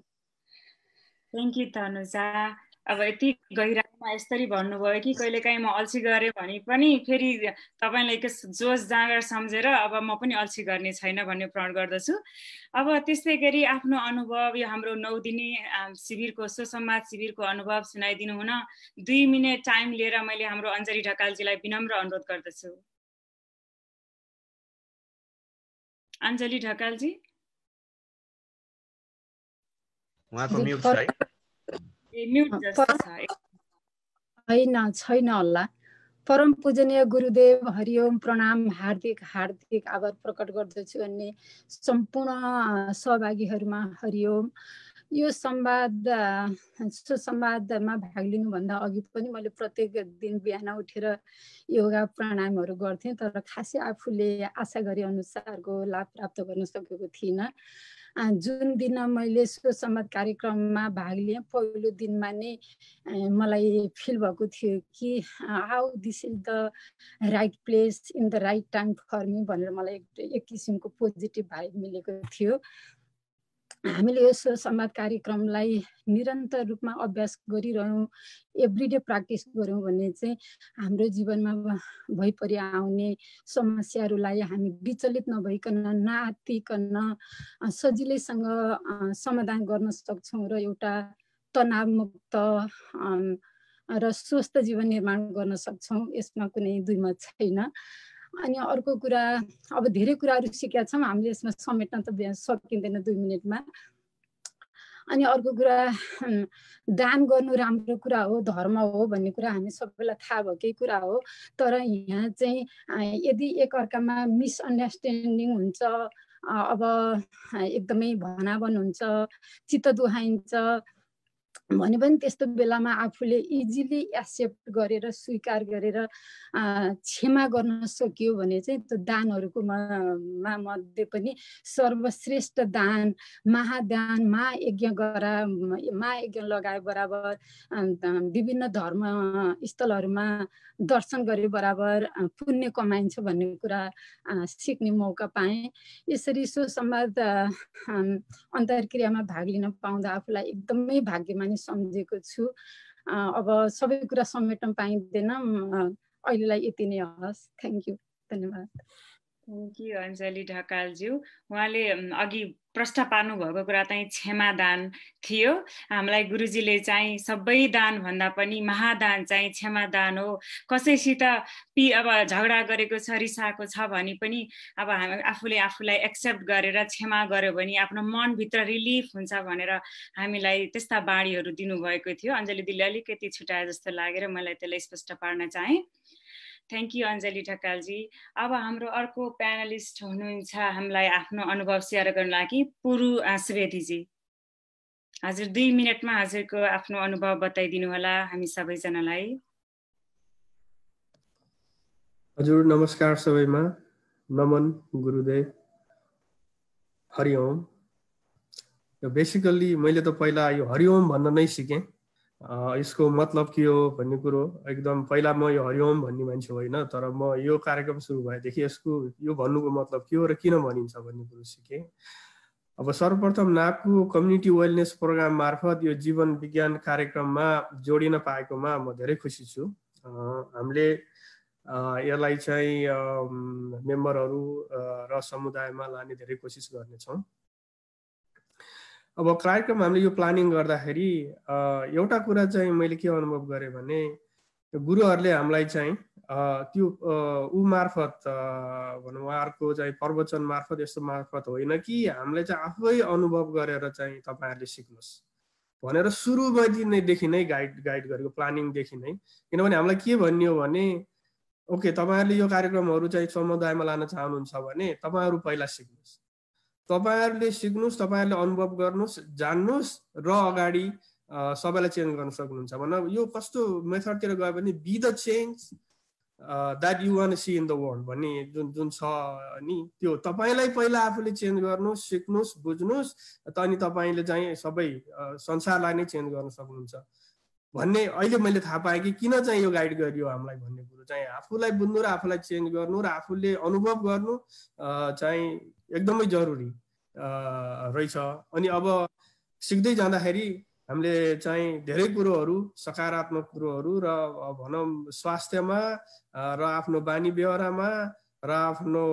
Thank you Tanuja. अब यति गहिराईमा यसरी भन्नुभयो कि कहिलेकाहीँ म अल्छी गरेँ भने पनि फेरि तपाईँलाई एक जोस जाँगर सम्झेर अब म पनि अल्छी गर्ने छैन भन्ने प्रण गर्दछु। अब त्यस्तै गरी आफ्नो अनुभव, यो हाम्रो नौ दिने शिविरको सुसंवाद शिविरको अनुभव सुनाइदिनु हुन दुई मिनट टाइम लिएर मैले हाम्रो अञ्जली ढकालजीलाई विनम्र अनुरोध गर्दछु। अञ्जली ढकालजी। उहाँको म्युट छ है? होइन छैन होला। परम पूजनीय गुरुदेव हरिओम प्रणाम, हार्दिक हार्दिक आभार प्रकट गर्दछु अन्य सम्पूर्ण सहभागीहरूमा हरिओम। यो संवाद सुसंवादमा भाग लिनुभन्दा अघि पनि मैले प्रत्येक दिन बिहान उठेर योगा प्राणायामहरू गर्थेँ, तर खासै आफूले आशा गरे अनुसारको लाभ प्राप्त गर्न सकेको थिइनँ। जुन दिन मैले सुसंवाद कार्यक्रममा भाग लिएँ पहिलो दिनमा नै मलाई फिल भएको थियो कि how this is the right place in the right time for me भनेर मलाई एक किसिमको पोजिटिभ भाइब मिलेको थियो। हामीले यो संवाद कार्यक्रमलाई निरन्तर रूपमा अभ्यास गरिरह्यौँ, एभ्रिडे प्र्याक्टिस गऱ्यौँ भने चाहिँ हाम्रो जीवनमा भइपरि आउने समस्याहरूलाई हामी विचलित नभइकन नआत्तिकन सजिलैसँग समाधान गर्न सक्छौँ र एउटा तनावमुक्त र स्वस्थ जीवन निर्माण गर्न सक्छौँ। यसमा कुनै दुई मत छैन। अनि अर्को कुरा, अब धेरै कुराहरू सिकेका छौँ हामीले, यसमा समेट्न त सकिँदैन दुई मिनटमा। अनि अर्को कुरा, दान गर्नु राम्रो कुरा हो, धर्म हो भन्ने कुरा हामी सबैलाई थाहा भएकै कुरा हो। तर यहाँ चाहिँ यदि एकअर्कामा मिसअन्डरस्ट्यान्डिङ हुन्छ, अब एकदमै भनाभन हुन्छ, चित्त दुखाइन्छ भने पनि त्यस्तो बेलामा आफूले इजिली एक्सेप्ट गरेर स्वीकार गरेर क्षमा गर्न सकियो भने चाहिँ त्यो दानहरूको मा मध्ये पनि सर्वश्रेष्ठ दान महादान, महायज्ञ गरा महायज्ञ लगाए बराबर, विभिन्न धर्म स्थलहरूमा दर्शन गरे बराबर पुण्य कमाइन्छ भन्ने कुरा सिक्ने मौका पाएँ। यसरी सुसंवाद अन्तर्क्रियामा भाग लिन पाउँदा आफूलाई एकदमै भाग्यमानी सम्झेको छु। अब सबै कुरा समेट्न पाइँदैन, अहिलेलाई यति नै हस्। थ्याङ्क यू, धन्यवाद। थ्याङ्क यू अञ्जली ढकालज्यू। उहाँले अघि प्रश्न पार्नु भएको कुरा चाहिँ क्षमादान थियो। हामीलाई गुरुजीले चाहिँ सबै दान भन्दा पनि महादान चाहिँ क्षमादान हो। कसैसित पि अब झगडा गरेको छ, रिसाएको छ भने पनि अब हामी आफूले आफूलाई एक्सेप्ट गरेर क्षमा गर्यो भने आफ्नो मनभित्र रिलिफ हुन्छ भनेर हामीलाई त्यस्ता बाणीहरू दिनुभएको थियो। अञ्जली दिदीले अलिकति छुटाए जस्तो लागेर मलाई त्यसलाई स्पष्ट पार्न चाहेँ। थ्याङ्क यू अञ्जली ढकालजी। अब हाम्रो अर्को प्यानलिस्ट हुनुहुन्छ हामीलाई आफ्नो अनुभव सेयर गर्न लागि पुरु सुवेदीजी। हजुर दुई मिनटमा हजुरको आफ्नो अनुभव बताइदिनु होला हामी सबैजनालाई। हजुर नमस्कार सबैमा, नमन गुरुदेव, हरिओम। बेसिकल्ली मैले त पहिला यो हरिओम भन्न नै सिकेँ। यसको मतलब के हो भन्ने कुरो एकदम पहिला म यो हरिओम भन्ने मान्छे होइन, तर म यो कार्यक्रम सुरु भएदेखि यसको यो भन्नुको मतलब के हो र किन भनिन्छ भन्ने कुरो सिकेँ। अब सर्वप्रथम नागको कम्युनिटी वेलनेस प्रोग्राम मार्फत यो जीवन विज्ञान कार्यक्रममा जोडिन पाएकोमा म धेरै खुसी छु। हामीले यसलाई चाहिँ मेम्बरहरू र समुदायमा लाने धेरै कोसिस गर्नेछौँ। अब कार्यक्रम हामीले यो प्लानिङ गर्दाखेरि एउटा कुरा चाहिँ मैले के अनुभव गरेँ भने गुरुहरूले हामीलाई चाहिँ त्यो ऊ मार्फत भनौँ उहाँहरूको चाहिँ प्रवचन मार्फत यस्तो मार्फत होइन कि हामीले चाहिँ आफै अनुभव गरेर चाहिँ तपाईँहरूले सिक्नुहोस् भनेर सुरुदेखि नै गाइड गाइड गरेको प्लानिङदेखि नै। किनभने हामीलाई के भन्ने हो भने ओके तपाईँहरूले यो कार्यक्रमहरू चाहिँ समुदायमा लान चाहनुहुन्छ भने तपाईँहरू पहिला सिक्नुहोस्, तपाईहरुले सिक्नुस्, तपाईहरुले अनुभव गर्नुस्, जान्नुस् र अगाडि सबैलाई चेन्ज गर्न सक्नुहुन्छ। भन्न यो कस्तो मेथडतिर गयो भने be the change that you want to see in the world भन्ने जुन जुन छ नि, त्यो तपाईलाई पहिला आफूले चेन्ज गर्नुस्, सिक्नुस्, बुझ्नुस्, अनि तपाईले चाहिँ सबै संसारलाई नै चेन्ज गर्न सक्नुहुन्छ भन्ने अहिले मैले थाहा पाएँ कि किन चाहिँ यो गाइड गरियो हामीलाई भन्ने कुरो चाहिँ आफूलाई बुझ्नु र आफूलाई चेन्ज गर्नु र आफूले अनुभव गर्नु चाहिँ एकदमै जरुरी रहेछ। अनि अब सिक्दै जाँदाखेरि हामीले चाहिँ धेरै कुरोहरू सकारात्मक कुरोहरू र भनौँ स्वास्थ्यमा र आफ्नो बानी व्यवहारमा र आफ्नो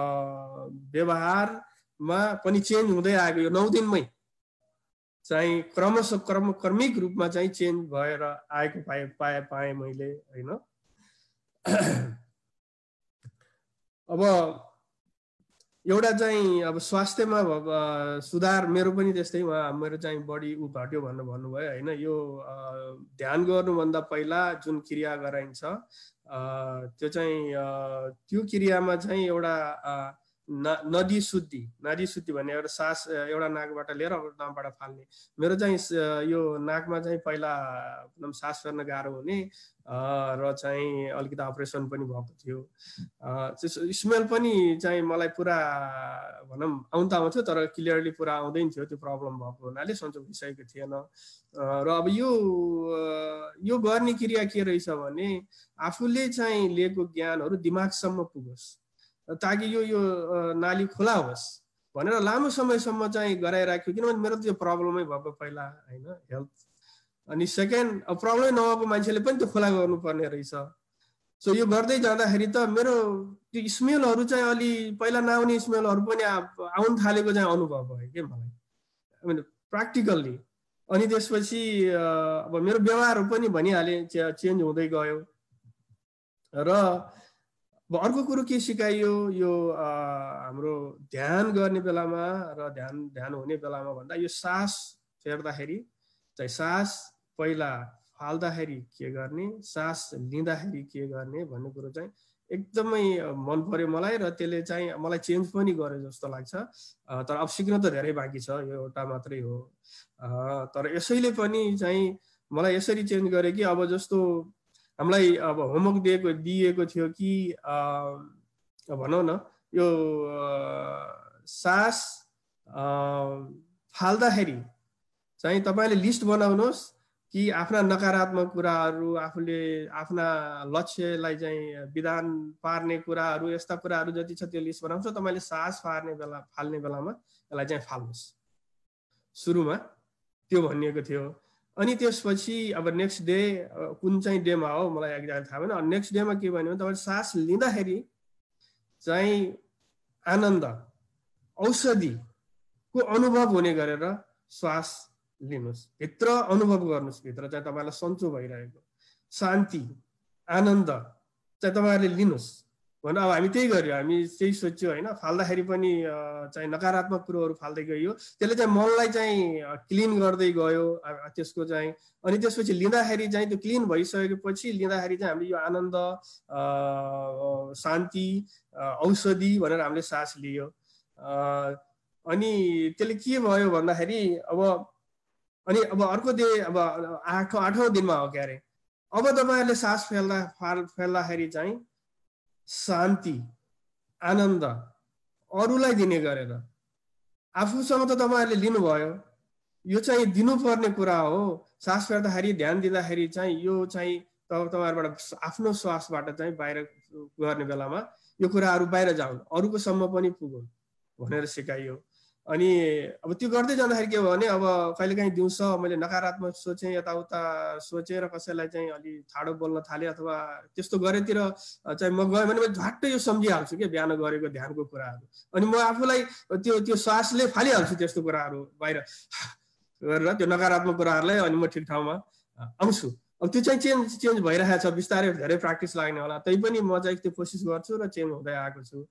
व्यवहारमा पनि चेन्ज हुँदै आएको यो नौ दिनमै चाहिँ क्रमशः क्रम क्रमिक रूपमा चाहिँ चेन्ज भएर आएको पाए पाए पाएँ मैले होइन। अब एउटा चाहिँ अब स्वास्थ्यमा सुधार मेरो पनि त्यस्तै उहाँ मेरो चाहिँ बडी उ घट्यो भनेर भन्नुभयो होइन। यो ध्यान गर्नुभन्दा पहिला जुन क्रिया गराइन्छ त्यो चाहिँ त्यो क्रियामा चाहिँ एउटा नदी शुद्धि नदी शुद्धि भन्ने एउटा सास एउटा नाकबाट लिएर नाकबाट फाल्ने। मेरो चाहिँ यो नाकमा चाहिँ पहिला एकदम सास फेर्न गाह्रो हुने र चाहिँ अलिकति अपरेसन पनि भएको थियो। स्मेल पनि चाहिँ मलाई पुरा भनौँ आउनु त आउँथ्यो तर क्लियरली पुरा आउँदैन थियो, त्यो प्रब्लम भएको हुनाले सन्चो भइसकेको थिएन। र अब यो यो गर्ने क्रिया के रहेछ भने आफूले चाहिँ लिएको ज्ञानहरू दिमागसम्म पुगोस् ताकि यो यो नाली खुला होस् भनेर लामो समयसम्म चाहिँ गराइराख्यो। किनभने मेरो त्यो प्रब्लमै भएको पहिला होइन हेल्थ। अनि सेकेन्ड अब प्रब्लमै नभएको मान्छेले पनि त्यो खुला गर्नुपर्ने रहेछ। सो यो गर्दै जाँदाखेरि त मेरो त्यो स्मेलहरू चाहिँ अलि पहिला नआउने स्मेलहरू पनि आउनु थालेको चाहिँ अनुभव भयो कि मलाई, आई मिन प्र्याक्टिकल्ली। अनि त्यसपछि अब मेरो व्यवहारहरू पनि भनिहालेँ चेन्ज हुँदै गयो। र अब अर्को कुरो के सिकाइयो यो हाम्रो ध्यान गर्ने बेलामा र ध्यान ध्यान हुने बेलामा भन्दा यो सास फेर्दाखेरि चाहिँ सास पहिला फाल्दाखेरि के गर्ने, सास लिँदाखेरि के गर्ने भन्ने कुरो चाहिँ एकदमै मन पर्यो मलाई र त्यसले चाहिँ मलाई चेन्ज पनि गर्यो जस्तो लाग्छ। तर अब सिक्न त धेरै बाँकी छ, यो एउटा मात्रै हो। तर यसैले पनि चाहिँ मलाई यसरी चेन्ज गर्यो कि अब जस्तो हामीलाई अब होमवर्क दिएको दिएको थियो कि भनौँ न यो सास फाल्दाखेरि चाहिँ तपाईँले लिस्ट बनाउनुहोस् कि आफ्ना नकारात्मक कुराहरू, आफूले आफ्ना लक्ष्यलाई चाहिँ विधान पार्ने कुराहरू, यस्ता कुराहरू जति छ त्यो लिस्ट बनाउँछ। तपाईँले सास फार्ने बेला फाल्ने बेलामा यसलाई चाहिँ फाल्नुहोस् सुरुमा, त्यो भनिएको थियो। अनि त्यसपछि अब नेक्स्ट डे कुन चाहिँ डेमा हो मलाई एक्ज्याक्ट थाहा भएन। नेक्स्ट डेमा के भन्यो भने तपाईँले सास लिँदाखेरि चाहिँ आनन्द औषधिको अनुभव हुने गरेर श्वास लिनुहोस्, भित्र अनुभव गर्नुहोस्, भित्र चाहिँ तपाईँलाई सन्चो भइरहेको शान्ति आनन्द चाहिँ तपाईँहरूले लिनुहोस् भनेर अब हामी त्यही गर्यो। हामी त्यही सोच्यो होइन। फाल्दाखेरि पनि चाहिँ नकारात्मक कुरोहरू फाल्दै गयो, त्यसले चाहिँ मनलाई चाहिँ क्लिन गर्दै गयो त्यसको चाहिँ। अनि त्यसपछि लिँदाखेरि चाहिँ त्यो क्लिन भइसकेपछि लिँदाखेरि चाहिँ हामीले यो आनन्द शान्ति औषधि भनेर हामीले सास लियो। अनि त्यसले के भयो भन्दाखेरि अब अनि अब अर्को दे अब आठौँ आठौँ दिनमा हो क्या अरे, अब तपाईँहरूले सास फेल्दा फाल फेल्दाखेरि चाहिँ शान्ति आनन्द अरूलाई दिने गरेर आफूसँग त तपाईँहरूले लिनुभयो, यो चाहिँ दिनुपर्ने कुरा हो। सास फेर्दाखेरि ध्यान दिँदाखेरि चाहिँ यो चाहिँ तपाईँहरूबाट आफ्नो श्वासबाट चाहिँ बाहिर गर्ने बेलामा यो कुराहरू बाहिर जाउन्, अरूको सम्म पनि पुगुन् भनेर सिकाइयो। अनि अब त्यो गर्दै जाँदाखेरि के भयो भने अब कहिलेकाहीँ दिउँसो मैले नकारात्मक सोचेँ, यताउता सोचेर कसैलाई चाहिँ अलि ठाडो बोल्न थालेँ अथवा त्यस्तो गरेतिर चाहिँ म गएँ भने म झट्टै यो सम्झिहाल्छु कि बिहान गरेको ध्यानको कुराहरू। अनि म आफूलाई त्यो त्यो श्वासले फालिहाल्छु त्यस्तो कुराहरू बाहिर गरेर त्यो नकारात्मक कुराहरूलाई, अनि म ठिक ठाउँमा आउँछु। अब त्यो चाहिँ चेन्ज चेन्ज भइरहेको छ, बिस्तारै धेरै प्र्याक्टिस लाग्ने होला। तै पनि म चाहिँ त्यो कोसिस गर्छु र चेन्ज हुँदै आएको छु।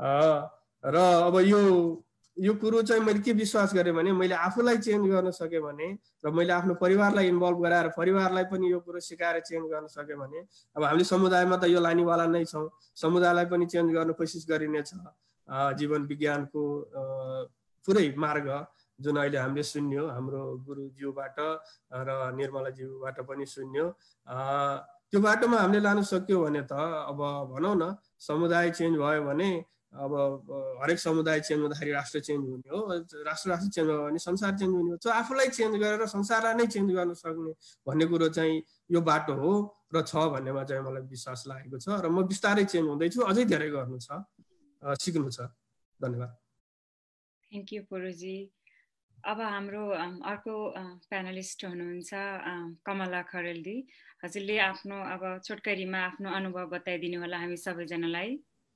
र अब यो यो कुरो चाहिँ मैले के विश्वास गरेँ भने मैले आफूलाई चेन्ज गर्न सकेँ भने र मैले आफ्नो परिवारलाई इन्भल्भ गराएर परिवारलाई पनि यो कुरो सिकाएर चेन्ज गर्न सकेँ भने अब हामीले समुदायमा त यो लानेवाला नै छौँ, समुदायलाई पनि चेन्ज गर्न कोसिस गरिनेछ। जीवन विज्ञानको पुरै मार्ग जुन अहिले हामीले सुन्यो हाम्रो गुरुज्यूबाट र निर्मलाज्यूबाट पनि सुन्यो, त्यो बाटोमा हामीले लान सक्यो भने त अब भनौँ न समुदाय चेन्ज भयो भने अब हरेक समुदाय चेन्ज हुँदाखेरि राष्ट्र चेन्ज हुने हो, राष्ट्र राष्ट्र चेन्ज भयो भने संसार चेन्ज हुने हो। सो आफूलाई चेन्ज गरेर संसारलाई नै चेन्ज गर्न सक्ने भन्ने कुरो चाहिँ यो बाटो हो र छ भन्नेमा चाहिँ मलाई विश्वास लागेको छ। र म बिस्तारै चेन्ज हुँदैछु, अझै धेरै गर्नु छ, सिक्नु छ। धन्यवाद। थ्याङ्क यू पुरुजी। अब हाम्रो अर्को प्यानलिस्ट हुनुहुन्छ कमला खरेलजी। हजुरले आफ्नो अब छोटकरीमा आफ्नो अनुभव बताइदिनु होला हामी सबैजनालाई।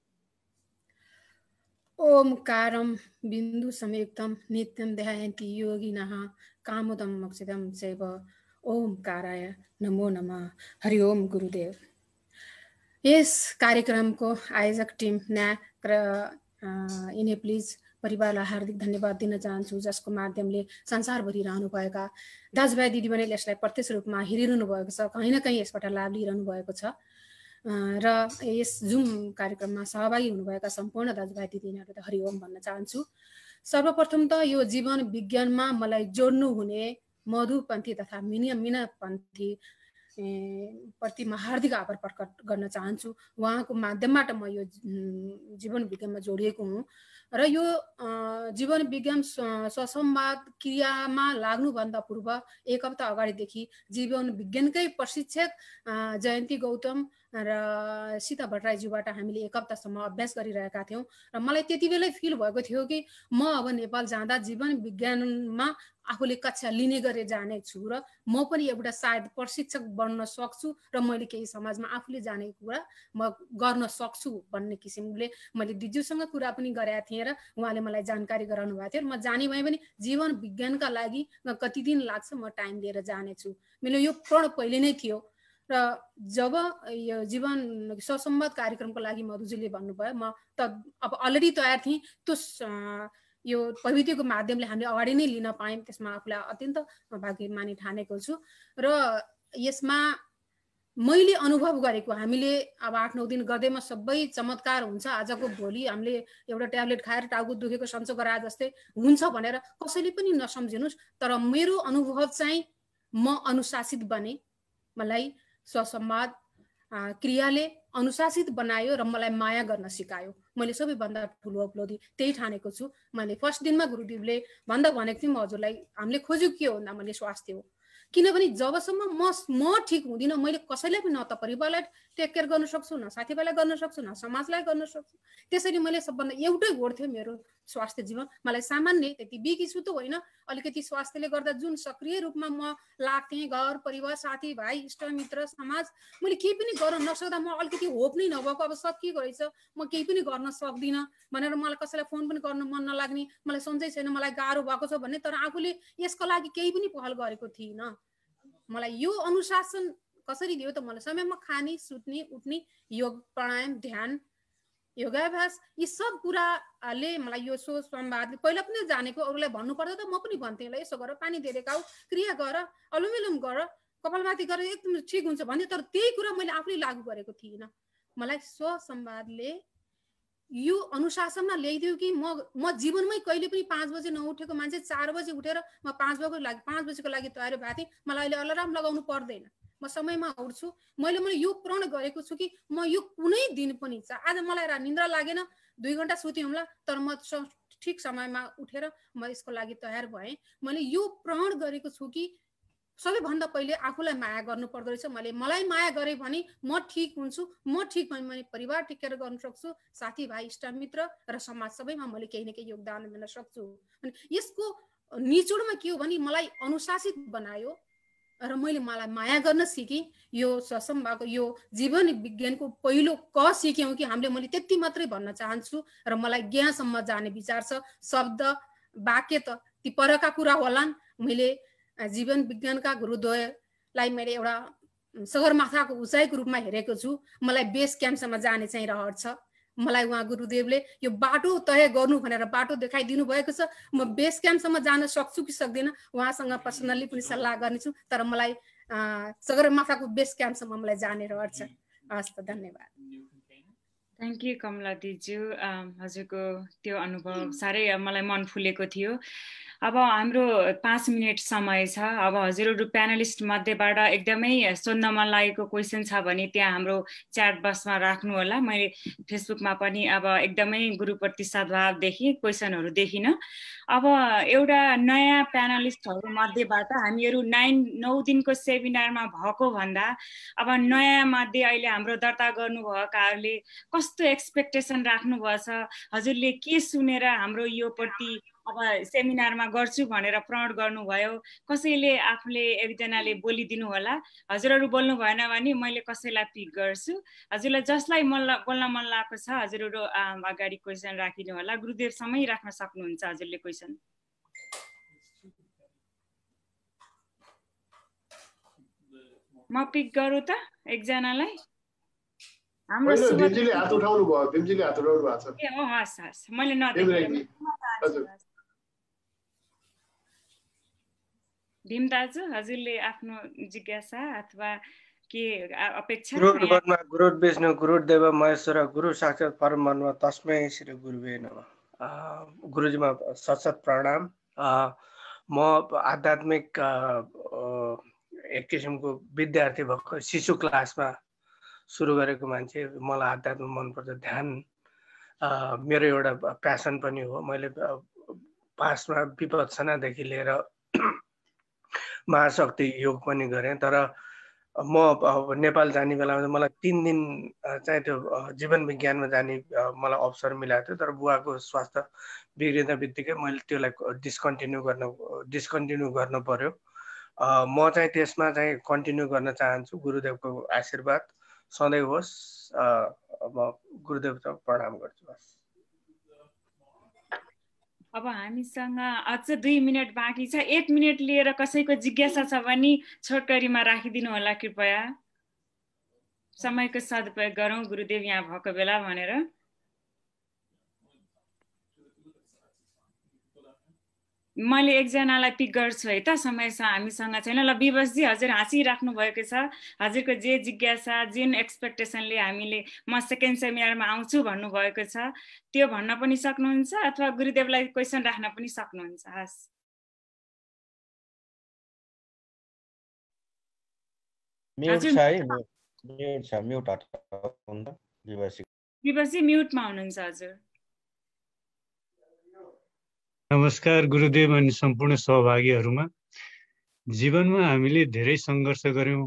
ओमकारं बिन्दु संयुक्तं नित्यं ध्यायन्ति योगिनः कामोदं मोक्षदं चैव ओमकाराय नमो नमः। हरि ओम गुरुदेव। यस कार्यक्रमको आयोजक टिम न्याक र इनेप्लिज परिवारलाई हार्दिक धन्यवाद दिन चाहन्छु, जसको माध्यमले संसारभरि रहनुभएका दाजुभाइ दिदीबहिनीले यसलाई प्रत्यक्ष रूपमा हेरिरहनु भएको छ, कहीँ न कहीँ यसबाट लाभ लिइरहनु भएको छ र यस जुम कार्यक्रममा सहभागी हुनुभएका सम्पूर्ण दाजुभाइ दिदीबहिनीहरूलाई हरिओम भन्न चाहन्छु। सर्वप्रथम त यो जीवन विज्ञानमा मलाई जोड्नु हुने मधुपन्थी तथा मिना मिनापन्थी प्रति म हार्दिक आभार प्रकट गर्न चाहन्छु। उहाँको माध्यमबाट म यो जीवन विज्ञानमा जोडिएको हुँ र यो जीवन विज्ञान स्वसंवाद क्रियामा लाग्नुभन्दा पूर्व एक हप्ता अगाडिदेखि जीवन विज्ञानकै प्रशिक्षक जयन्ती गौतम र सीता भट्टराईज्यूबाट हामीले एक हप्तासम्म अभ्यास गरिरहेका थियौँ र मलाई त्यति बेलै फिल भएको थियो कि म अब नेपाल जाँदा जीवन विज्ञानमा आफूले कक्षा लिने गरे जाने छु र म पनि एउटा सायद प्रशिक्षक बन्न सक्छु र मैले केही समाजमा आफूले जानेको कुरा म गर्न सक्छु भन्ने किसिमले मैले दिज्यूसँग कुरा पनि गरेका थिएँ र उहाँले मलाई जानकारी गराउनु भएको थियो। म जाने भए पनि जीवन विज्ञानका लागि कति दिन लाग्छ म टाइम लिएर जानेछु, मेरो यो प्रण पहिले नै थियो र जब यो जीवन स्वसंवाद कार्यक्रमको लागि मधुजीले भन्नुभयो म त अब अलरेडी तयार थिएँ। त्यो यो प्रविधिको माध्यमले हामीले अगाडि नै लिन पायौँ, त्यसमा आफूलाई अत्यन्त भाग्यमानी ठानेको छु र यसमा मैले अनुभव गरेको हामीले अब आठ नौ दिन गर्दैमा सबै चमत्कार हुन्छ, आजको भोलि हामीले एउटा ट्याब्लेट खाएर टाउको दुखेको सन्चो गराए जस्तै हुन्छ भनेर कसैले पनि नसम्झिनुहोस्। तर मेरो अनुभव चाहिँ म अनुशासित बने, मलाई स्वसंवाद क्रियाले अनुशासित बनायो र मलाई माया गर्न सिकायो। मैले सबैभन्दा ठुलो उपलब्धि त्यही ठानेको छु। मैले फर्स्ट दिनमा गुरुदेवले भन्दा भनेको थिएँ म हजुरलाई, हामीले खोजेको के हो भन्दा मैले स्वास्थ्य हो, किनभने जबसम्म म म ठिक हुँदिनँ मैले कसैलाई पनि न त परिवारलाई टेक केयर गर्न सक्छु, न साथीभाइलाई गर्न सक्छु, न समाजलाई गर्न सक्छु। त्यसरी मैले सबभन्दा एउटै गोड थियो मेरो स्वास्थ्य जीवन। मलाई सामान्य त्यति बिकी छु त होइन, अलिकति स्वास्थ्यले गर्दा जुन सक्रिय रूपमा म लाग्थेँ, घर परिवार साथीभाइ इष्टमित्र समाज, मैले केही पनि गर्न नसक्दा म अलिकति होप नै नभएको अब सकिएको रहेछ, म केही पनि गर्न सक्दिनँ भनेर मलाई कसैलाई फोन पनि गर्न मन नलाग्ने, मलाई सन्चै छैन, मलाई गाह्रो भएको छ भन्ने, तर आफूले यसको लागि केही पनि पहल गरेको थिइनँ। मलाई यो अनुशासन कसरी दियो त मलाई समयमा खाने सुत्ने उठ्ने योग प्राणायाम ध्यान योगाभ्यास यी सब कुराले मलाई यो सोच संवाद पहिला पनि जानेको, अरूलाई भन्नु पर्दा त म पनि भन्थेँ ल यसो गर, पानी धेरै खाऊ, क्रिया गर, अनुलोम विलोम गर, कपालभाती गर, एकदम ठिक हुन्छ भन्थे। तर त्यही कुरा मैले आफूले लागू गरेको थिइनँ। मलाई स्वसंवादले यो अनुशासनमा ल्याइदियो कि म म जीवनमै कहिले पनि पाँच बजे नउठेको मान्छे चार बजे उठेर म पाँच बजेको लागि पाँच बजेको लागि तयारी भएको थिएँ। मलाई अहिले अलार्म लगाउनु पर्दैन, म समयमा उठ्छु। मैले मैले यो प्रण गरेको छु कि म यो कुनै दिन पनि आज मलाई निन्द्रा लागेन दुई घन्टा सुतेँ होला, तर म ठिक समयमा उठेर म यसको लागि तयार भएँ। मैले यो प्रण गरेको छु कि सबैभन्दा पहिले आफूलाई माया गर्नु पर्दो रहेछ। मैले मलाई माया गरेँ भने म ठिक हुन्छु, म ठिक भने मैले परिवार टिकेर गर्न सक्छु, साथीभाइ इष्टमित्र र समाज सबैमा मैले केही न केही योगदान दिन सक्छु। अनि यसको निचोडमा के हो भने मलाई अनुशासित बनायो र मैले मलाई माया गर्न सिकेँ। यो स्वसंवादको यो जीवन विज्ञानको पहिलो क सिक्यौँ कि हामीले, मैले त्यति मात्रै भन्न चाहन्छु र मलाई ज्ञानसम्म जाने विचार छ। शब्द वाक्य त ती परका कुरा होलान्। मैले जीवन विज्ञानका गुरुद्वयलाई मैले एउटा सगरमाथाको उचाइको रूपमा हेरेको छु। मलाई बेस क्याम्पसम्म जाने चाहिँ रहर छ। मलाई उहाँ गुरुदेवले यो बाटो तय गर्नु भनेर बाटो देखाइदिनु भएको छ। म बेस क्याम्पसम्म जान सक्छु कि सक्दिनँ उहाँसँग पर्सनल्ली पनि सल्लाह गर्नेछु, तर मलाई सगरमाथाको बेस क्याम्पसम्म मलाई जाने रहर छ। हस् त, धन्यवाद। थ्याङ्क यू कमला दिज्यू, हजुरको त्यो अनुभव साह्रै मलाई मन फुलेको थियो। अब हाम्रो पाँच मिनट समय छ। अब हजुरहरू प्यानलिस्ट मध्येबाट एकदमै सोध्न मन लागेको क्वेसन छ भने त्यहाँ हाम्रो च्याट बक्समा राख्नु होला। मैले फेसबुकमा पनि अब एकदमै गुरुप्रति सद्भाव देखेँ, क्वेसनहरू देखिनँ। अब एउटा नयाँ प्यानलिस्टहरू मध्येबाट हामीहरू नाइन नौ दिनको सेमिनारमा भएको भन्दा अब नयाँ मध्ये अहिले हाम्रो दर्ता गर्नुभएकाहरूले कस्तो एक्सपेक्टेसन राख्नुभएको छ, हजुरले के सुनेर हाम्रो यो प्रति अब सेमिनारमा गर्छु भनेर प्रण गर्नुभयो, कसैले आफूले एकजनाले बोलिदिनु होला। हजुरहरू बोल्नु भएन भने मैले कसैलाई पिक गर्छु। हजुरलाई जसलाई मन बोल्न मन लागेको छ हजुरहरू अगाडि क्वेसन राखिदिनु होला। गुरुदेवसँगै राख्न सक्नुहुन्छ हजुरले क्वेसन। म पिक गरौँ त एकजनालाई। हाम्रो होइन सुभद्रा भीमजीले हात उठाउनु भयो भीमजीले हात उठाउनु भएको छ ए हो हस् हस् मैले भीम नदेखेर रेग्मी हजुर भीम दाजु हजुरले आफ्नो जिज्ञासा अथवा के अपेक्षा गुरुर्ब्रह्मा गुरुर्विष्णु गुरुर्देव महेश्वर गुरु साक्षात् परब्रह्म तस्मै श्री गुरुवे नमः। गुरुजीमा सत सत प्रणाम। म आध्यात्मिक एक किसिमको विद्यार्थी भएको शिशु क्लासमा सुरु गरेको मान्छे। मलाई आध्यात्म मनपर्छ, ध्यान मेरो एउटा प्यासन पनि हो। मैले पासमा विपස්සनादेखि लिएर महाशक्ति योग पनि गरेँ। तर म नेपाल जाने बेलामा मलाई तिन दिन चाहिँ त्यो जीवन विज्ञानमा जाने मलाई अवसर मिलाएको थियो। तर बुवाको स्वास्थ्य बिग्रिँदा बित्तिकै मैले त्यसलाई डिस्कन्टिन्यू गर्न डिस्कन्टिन्यू गर्न पर्यो। म चाहिँ त्यसमा चाहिँ कन्टिन्यू गर्न चाहन्छु। गुरुदेवको आशीर्वाद सधैँ होस्। म गुरुदेवलाई प्रणाम गर्छु। अब हामीसँग अझ दुई मिनट बाँकी छ। एक मिनट लिएर कसैको जिज्ञासा छ भने छोटकरीमा राखिदिनु होला कृपया। समयको सदुपयोग गरौँ गुरुदेव यहाँ भएको बेला भनेर। मैले एकजनालाई पिक गर्छु है त, समय हामीसँग छैन। ल विवशजी हजुर हाँसिराख्नु भएको छ। हजुरको जे जिज्ञासा जुन एक्सपेक्टेसनले हामीले म सेकेन्ड सेमिनारमा आउँछु भन्नुभएको छ त्यो भन्न पनि सक्नुहुन्छ अथवा गुरुदेवलाई क्वेसन राख्न पनि सक्नुहुन्छ। हस् म्युट छ है, म्युट छ, म्युट हटाउनु त विवशजी। विवशजी म्युटमा हुनुहुन्छ हजुर। नमस्कार गुरुदेव अनि सम्पूर्ण सहभागीहरूमा। जीवनमा हामीले धेरै सङ्घर्ष गऱ्यौँ।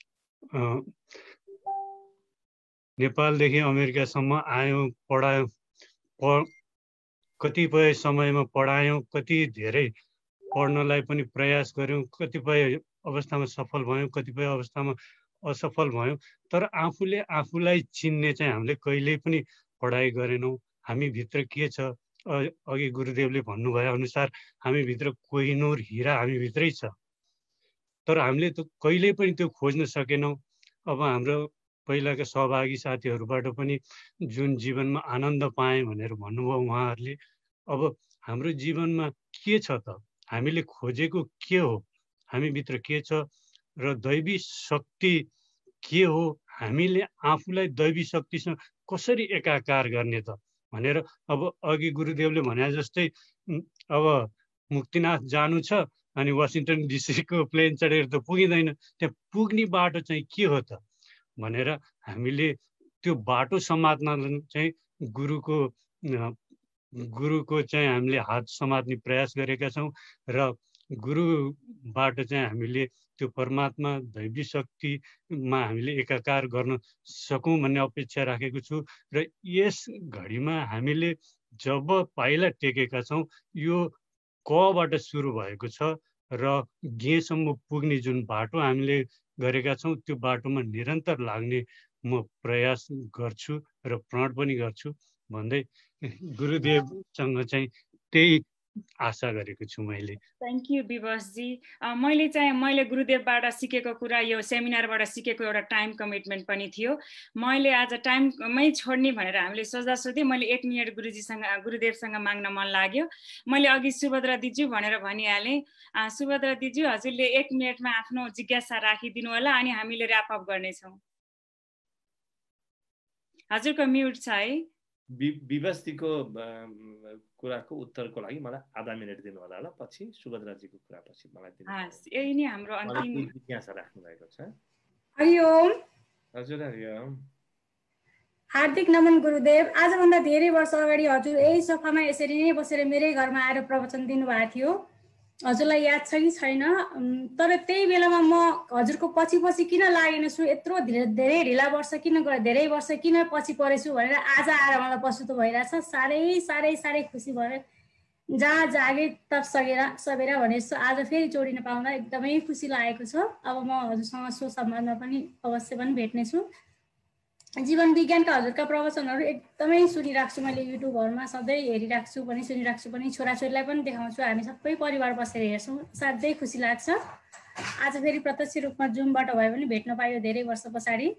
नेपालदेखि अमेरिकासम्म आयौँ, पढायौँ, प कतिपय समयमा पढायौँ, कति धेरै पढ्नलाई पनि प्रयास गऱ्यौँ। कतिपय अवस्थामा सफल भयौँ, कतिपय अवस्थामा असफल भयौँ। तर आफूले आफूलाई चिन्ने चाहिँ हामीले कहिल्यै पनि पढाइ गरेनौँ। हामीभित्र के छ, अघि गुरुदेवले भन्नुभए अनुसार हामीभित्र कोहिनूर हिरा हामीभित्रै छ, तर हामीले त कहिल्यै पनि त्यो खोज्न सकेनौँ। अब हाम्रो पहिलाका सहभागी साथीहरूबाट पनि जुन जीवनमा आनन्द पाएँ भनेर भन्नुभयो उहाँहरूले, अब हाम्रो जीवनमा के छ त, हामीले खोजेको के हो, हामीभित्र के छ र दैवी शक्ति के हो, हामीले आफूलाई दैवी शक्तिसँग कसरी एकाकार गर्ने त भनेर। अब अघि गुरुदेवले भने जस्तै अब मुक्तिनाथ जानु छ अनि वासिङटन डिसीको प्लेन चढेर त पुगिँदैन, त्यहाँ पुग्ने बाटो चाहिँ के हो त भनेर हामीले त्यो बाटो समात्न चाहिँ गुरुको गुरुको चाहिँ हामीले हात समात्ने प्रयास गरेका छौँ र गुरुबाट चाहिँ हामीले त्यो परमात्मा दैवी शक्तिमा हामीले एकाकार गर्न सकौँ भन्ने अपेक्षा राखेको छु। र यस घडीमा हामीले जब पाइला टेकेका छौँ, यो कबाट सुरु भएको छ र गेसम्म पुग्ने जुन बाटो हामीले गरेका छौँ त्यो बाटोमा निरन्तर लाग्ने म प्रयास गर्छु र प्रण पनि गर्छु भन्दै गुरुदेवसँग चाहिँ त्यही आशा गरेको छु मैले। थ्याङ्क यू विवशजी। मैले चाहिँ मैले गुरुदेवबाट सिकेको कुरा, यो सेमिनारबाट सिकेको एउटा टाइम कमिटमेन्ट पनि थियो। मैले आज टाइममै छोड्ने भनेर हामीले सोच्दा सोच्दै मैले एक मिनट गुरुजीसँग गुरुदेवसँग माग्न मन लाग्यो। मैले अघि सुभद्रा दिजु भनेर भनिहालेँ। सुभद्रा दिजु हजुरले एक मिनटमा आफ्नो जिज्ञासा राखिदिनु होला अनि हामीले ऱ्यापअप गर्नेछौँ। हजुरको म्युट छ है। विवशजीको कुराको उत्तरको लागि मलाई आधा मिनट दिनु होला ल, पछि सुभद्राजीको कुरा पछि मलाई दिनु। हस्, यही नै हाम्रो अन्तिम जिज्ञासा राख्नु भएको छ। हरिओम। हजुर हरिओम। हार्दिक नमन गुरुदेव। आजभन्दा धेरै वर्ष अगाडि हजुर यही सोफामा यसरी नै बसेर मेरै घरमा आएर प्रवचन दिनुभएको थियो। हजुरलाई याद छ कि छैन, तर त्यही बेलामा म हजुरको पछि पछि किन लागेन छु, यत्रो धेरै धेरै ढिला वर्ष किन गयो, धेरै वर्ष किन पछि परेछु भनेर आज आएर मलाई पछुतो भइरहेछ। साह्रै साह्रै साह्रै खुसी भयो। जहाँ जागे तब सगेर सबेर भनेछु, आज फेरि जोडिन पाउँदा एकदमै खुसी लागेको छ। अब म हजुरसँग सो सम्बन्धमा पनि अवश्य पनि भेट्नेछु। जीवन विज्ञानका हजुरका प्रवचनहरू एकदमै सुनिरहेको छु मैले, युट्युबहरूमा सधैँ हेरिरहेको छु पनि सुनिरहेको छु पनि, छोराछोरीलाई पनि देखाउँछु। हामी सबै परिवार बसेर हेर्छौँ, साह्रै खुसी लाग्छ। आज फेरि प्रत्यक्ष रूपमा जुमबाट भए पनि भेट्न पायो धेरै वर्ष पछाडि।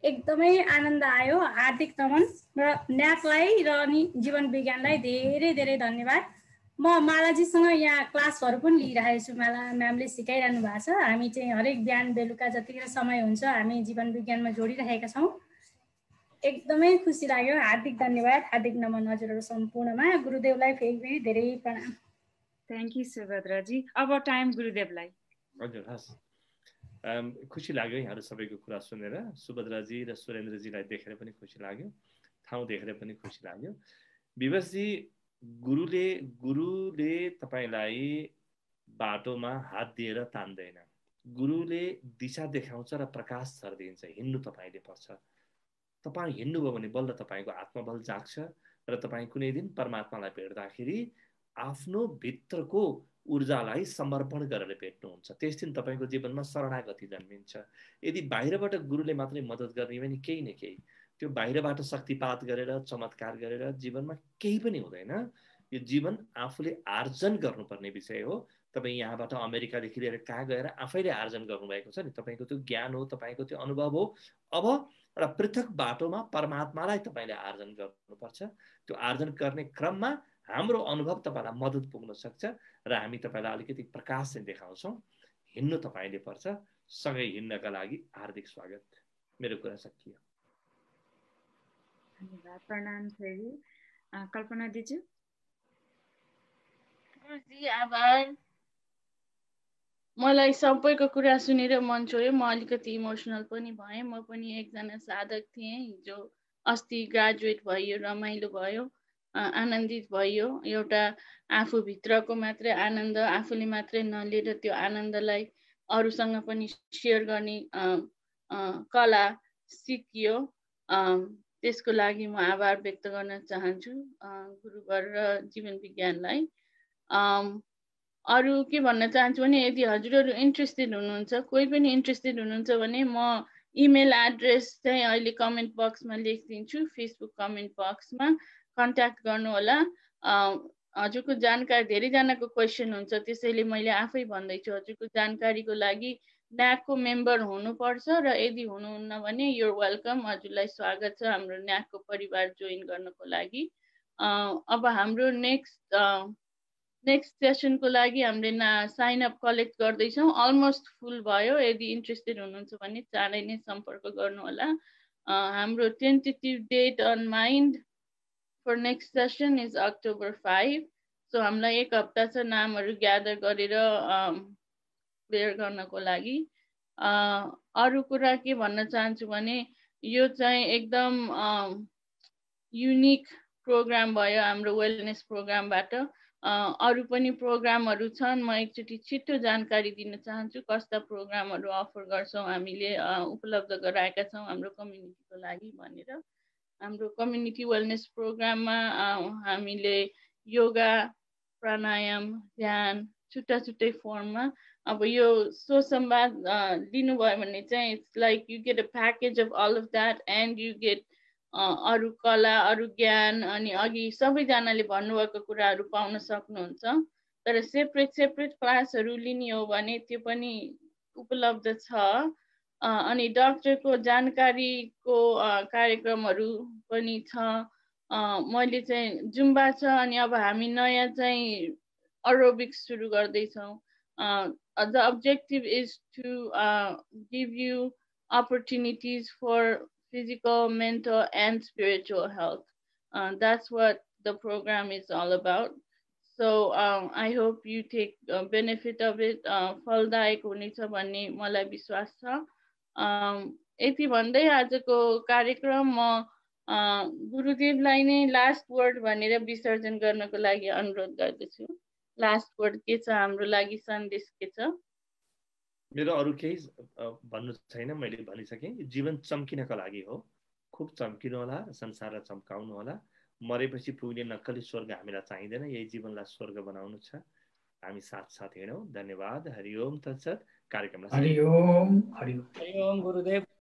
एकदमै आनन्द आयो। हार्दिक नमन र न्याकलाई र अनि जीवन विज्ञानलाई धेरै धेरै धन्यवाद। म मालाजीसँग यहाँ क्लासहरू पनि लिइरहेको छु। माला म्यामले सिकाइरहनु भएको छ। हामी चाहिँ हरेक बिहान बेलुका जतिखेर समय हुन्छ हामी जीवन विज्ञानमा जोडिरहेका छौँ। एकदमै खुसी लाग्यो। हार्दिक धन्यवाद, हार्दिक नमन हजुरहरू सम्पूर्णमा। गुरुदेवलाई फेरि फेरि धेरै प्रणाम। थ्याङ्क यू सुभद्राजी। अब टाइम गुरुदेवलाई। हजुर, हस्, खुसी लाग्यो यहाँहरू सबैको कुरा सुनेर। सुभद्राजी र सुरेन्द्रजीलाई देखेर पनि खुसी लाग्यो, ठाउँ देखेर पनि खुसी लाग्यो। विवशजी, गुरुले गुरुले तपाईँलाई बाटोमा हात दिएर तान्दैन, गुरुले दिशा देखाउँछ र प्रकाश छरिदिन्छ। हिँड्नु तपाईँले पर्छ। तपाईँ हिँड्नुभयो भने बल्ल तपाईँको आत्मबल जाग्छ र तपाईँ कुनै दिन परमात्मालाई भेट्दाखेरि आफ्नो भित्रको ऊर्जालाई समर्पण गरेर भेट्नुहुन्छ। त्यस दिन तपाईँको जीवनमा शरणागति जन्मिन्छ। यदि बाहिरबाट गुरुले मात्रै मद्दत गर्ने भने केही न केही, त्यो बाहिरबाट शक्तिपात गरेर चमत्कार गरेर जीवनमा केही पनि हुँदैन। यो जीवन आफूले आर्जन गर्नुपर्ने विषय हो। तपाईँ यहाँबाट अमेरिकादेखि लिएर कहाँ गएर आफैले आर्जन गर्नुभएको छ नि, तपाईँको त्यो ज्ञान हो, तपाईँको त्यो अनुभव हो। अब एउटा पृथक बाटोमा परमात्मालाई तपाईँले आर्जन गर्नुपर्छ। त्यो आर्जन गर्ने क्रममा हाम्रो अनुभव तपाईँलाई मद्दत पुग्न सक्छ र हामी तपाईँलाई अलिकति प्रकाश चाहिँ देखाउँछौँ। हिँड्नु तपाईँले पर्छ। सँगै हिँड्नका लागि हार्दिक स्वागत। मेरो कुरा सकियो। धन्यवाद, प्रणाम फेरि। कल्पना दिजु। गुरुजी आभार। मलाई सबैको कुरा सुनेर मन छोड्यो। म अलिकति इमोसनल पनि भएँ। म पनि एकजना साधक थिएँ। हिजो अस्ति ग्रेजुएट भयो, रमाइलो भयो, आनन्दित भयो। एउटा आफूभित्रको मात्रै आनन्द आफूले मात्रै नलिएर त्यो आनन्दलाई अरूसँग पनि सेयर गर्ने कला सिकियो। त्यसको लागि म आभार व्यक्त गर्न चाहन्छु गुरुवर र जीवन विज्ञानलाई। अरू के भन्न चाहन्छु भने यदि हजुरहरू इन्ट्रेस्टेड हुनुहुन्छ, कोही पनि इन्ट्रेस्टेड हुनुहुन्छ भने म इमेल एड्रेस चाहिँ अहिले कमेन्ट बक्समा लेखिदिन्छु। फेसबुक कमेन्ट बक्समा कन्ट्याक्ट गर्नु होला। हजुरको जानकारी धेरैजनाको क्वेसन हुन्छ, त्यसैले मैले आफै भन्दैछु हजुरको जानकारीको लागि न्याकको मेम्बर हुनुपर्छ र यदि हुनुहुन्न भने युर वेलकम। हजुरलाई स्वागत छ हाम्रो न्याकको परिवार जोइन गर्नको लागि। अब हाम्रो नेक्स्ट नेक्स्ट सेसनको लागि हामीले ना साइन अप कलेक्ट गर्दैछौँ। अलमोस्ट फुल भयो। यदि इन्ट्रेस्टेड हुनुहुन्छ भने चाँडै नै सम्पर्क गर्नु होला। हाम्रो tentative date on mind for next session is October five. So हामीलाई एक हप्ता छ नामहरू ग्यादर गरेर क्लियर गर्नको लागि। अरू कुरा के भन्न चाहन्छु भने यो चाहिँ एकदम युनिक प्रोग्राम भयो हाम्रो वेलनेस प्रोग्रामबाट। अरू पनि प्रोग्रामहरू छन्। म एकचोटि छिटो जानकारी दिन चाहन्छु कस्ता प्रोग्रामहरू अफर गर्छौँ हामीले, उपलब्ध गराएका छौँ हाम्रो कम्युनिटीको लागि भनेर। हाम्रो कम्युनिटी वेलनेस प्रोग्राममा हामीले योगा, प्राणायाम, ध्यान छुट्टा छुट्टै फर्ममा। अब यो सुसंवाद लिनुभयो भने चाहिँ it's like you get a package of all of that and you get अरू कला, अरू ज्ञान, अनि अघि सबैजनाले भन्नुभएको कुराहरू पाउन सक्नुहुन्छ। तर सेपरेट सेपरेट क्लासहरू लिने हो भने त्यो पनि उपलब्ध छ। अनि डाक्टरको जानकारीको कार्यक्रमहरू पनि छ। मैले चाहिँ जुम्बा छ, अनि अब हामी नयाँ चाहिँ एरोबिक्स सुरु गर्दैछौँ। The objective is to give you opportunities for physical, mental, and spiritual health. Uh, that's what the program is all about. So um, I hope you take uh, benefit of it. फलदायक हुनेछ भन्ने मलाई विश्वास छ। यति भन्दै आजको कार्यक्रम म गुरुदेवलाई नै लास्ट वर्ड भनेर विसर्जन गर्नको लागि अनुरोध गर्दछु। लास्ट वर्ड के छ हाम्रो लागि, सन्देश के छ? मेरो अरू केही भन्नु छैन, मैले भनिसकेँ। जीवन चम्किनको लागि हो। खुब चम्किनु होला, संसारलाई चम्काउनु होला। मरेपछि पुग्ने नक्कली स्वर्ग हामीलाई चाहिँदैन, यही जीवनलाई स्वर्ग बनाउनु छ। हामी साथ साथ हिँडौँ। धन्यवाद। हरिओम तत्सत। कार्यक्रमलाई हरिओम हरिओम हरिओम गुरुदेव।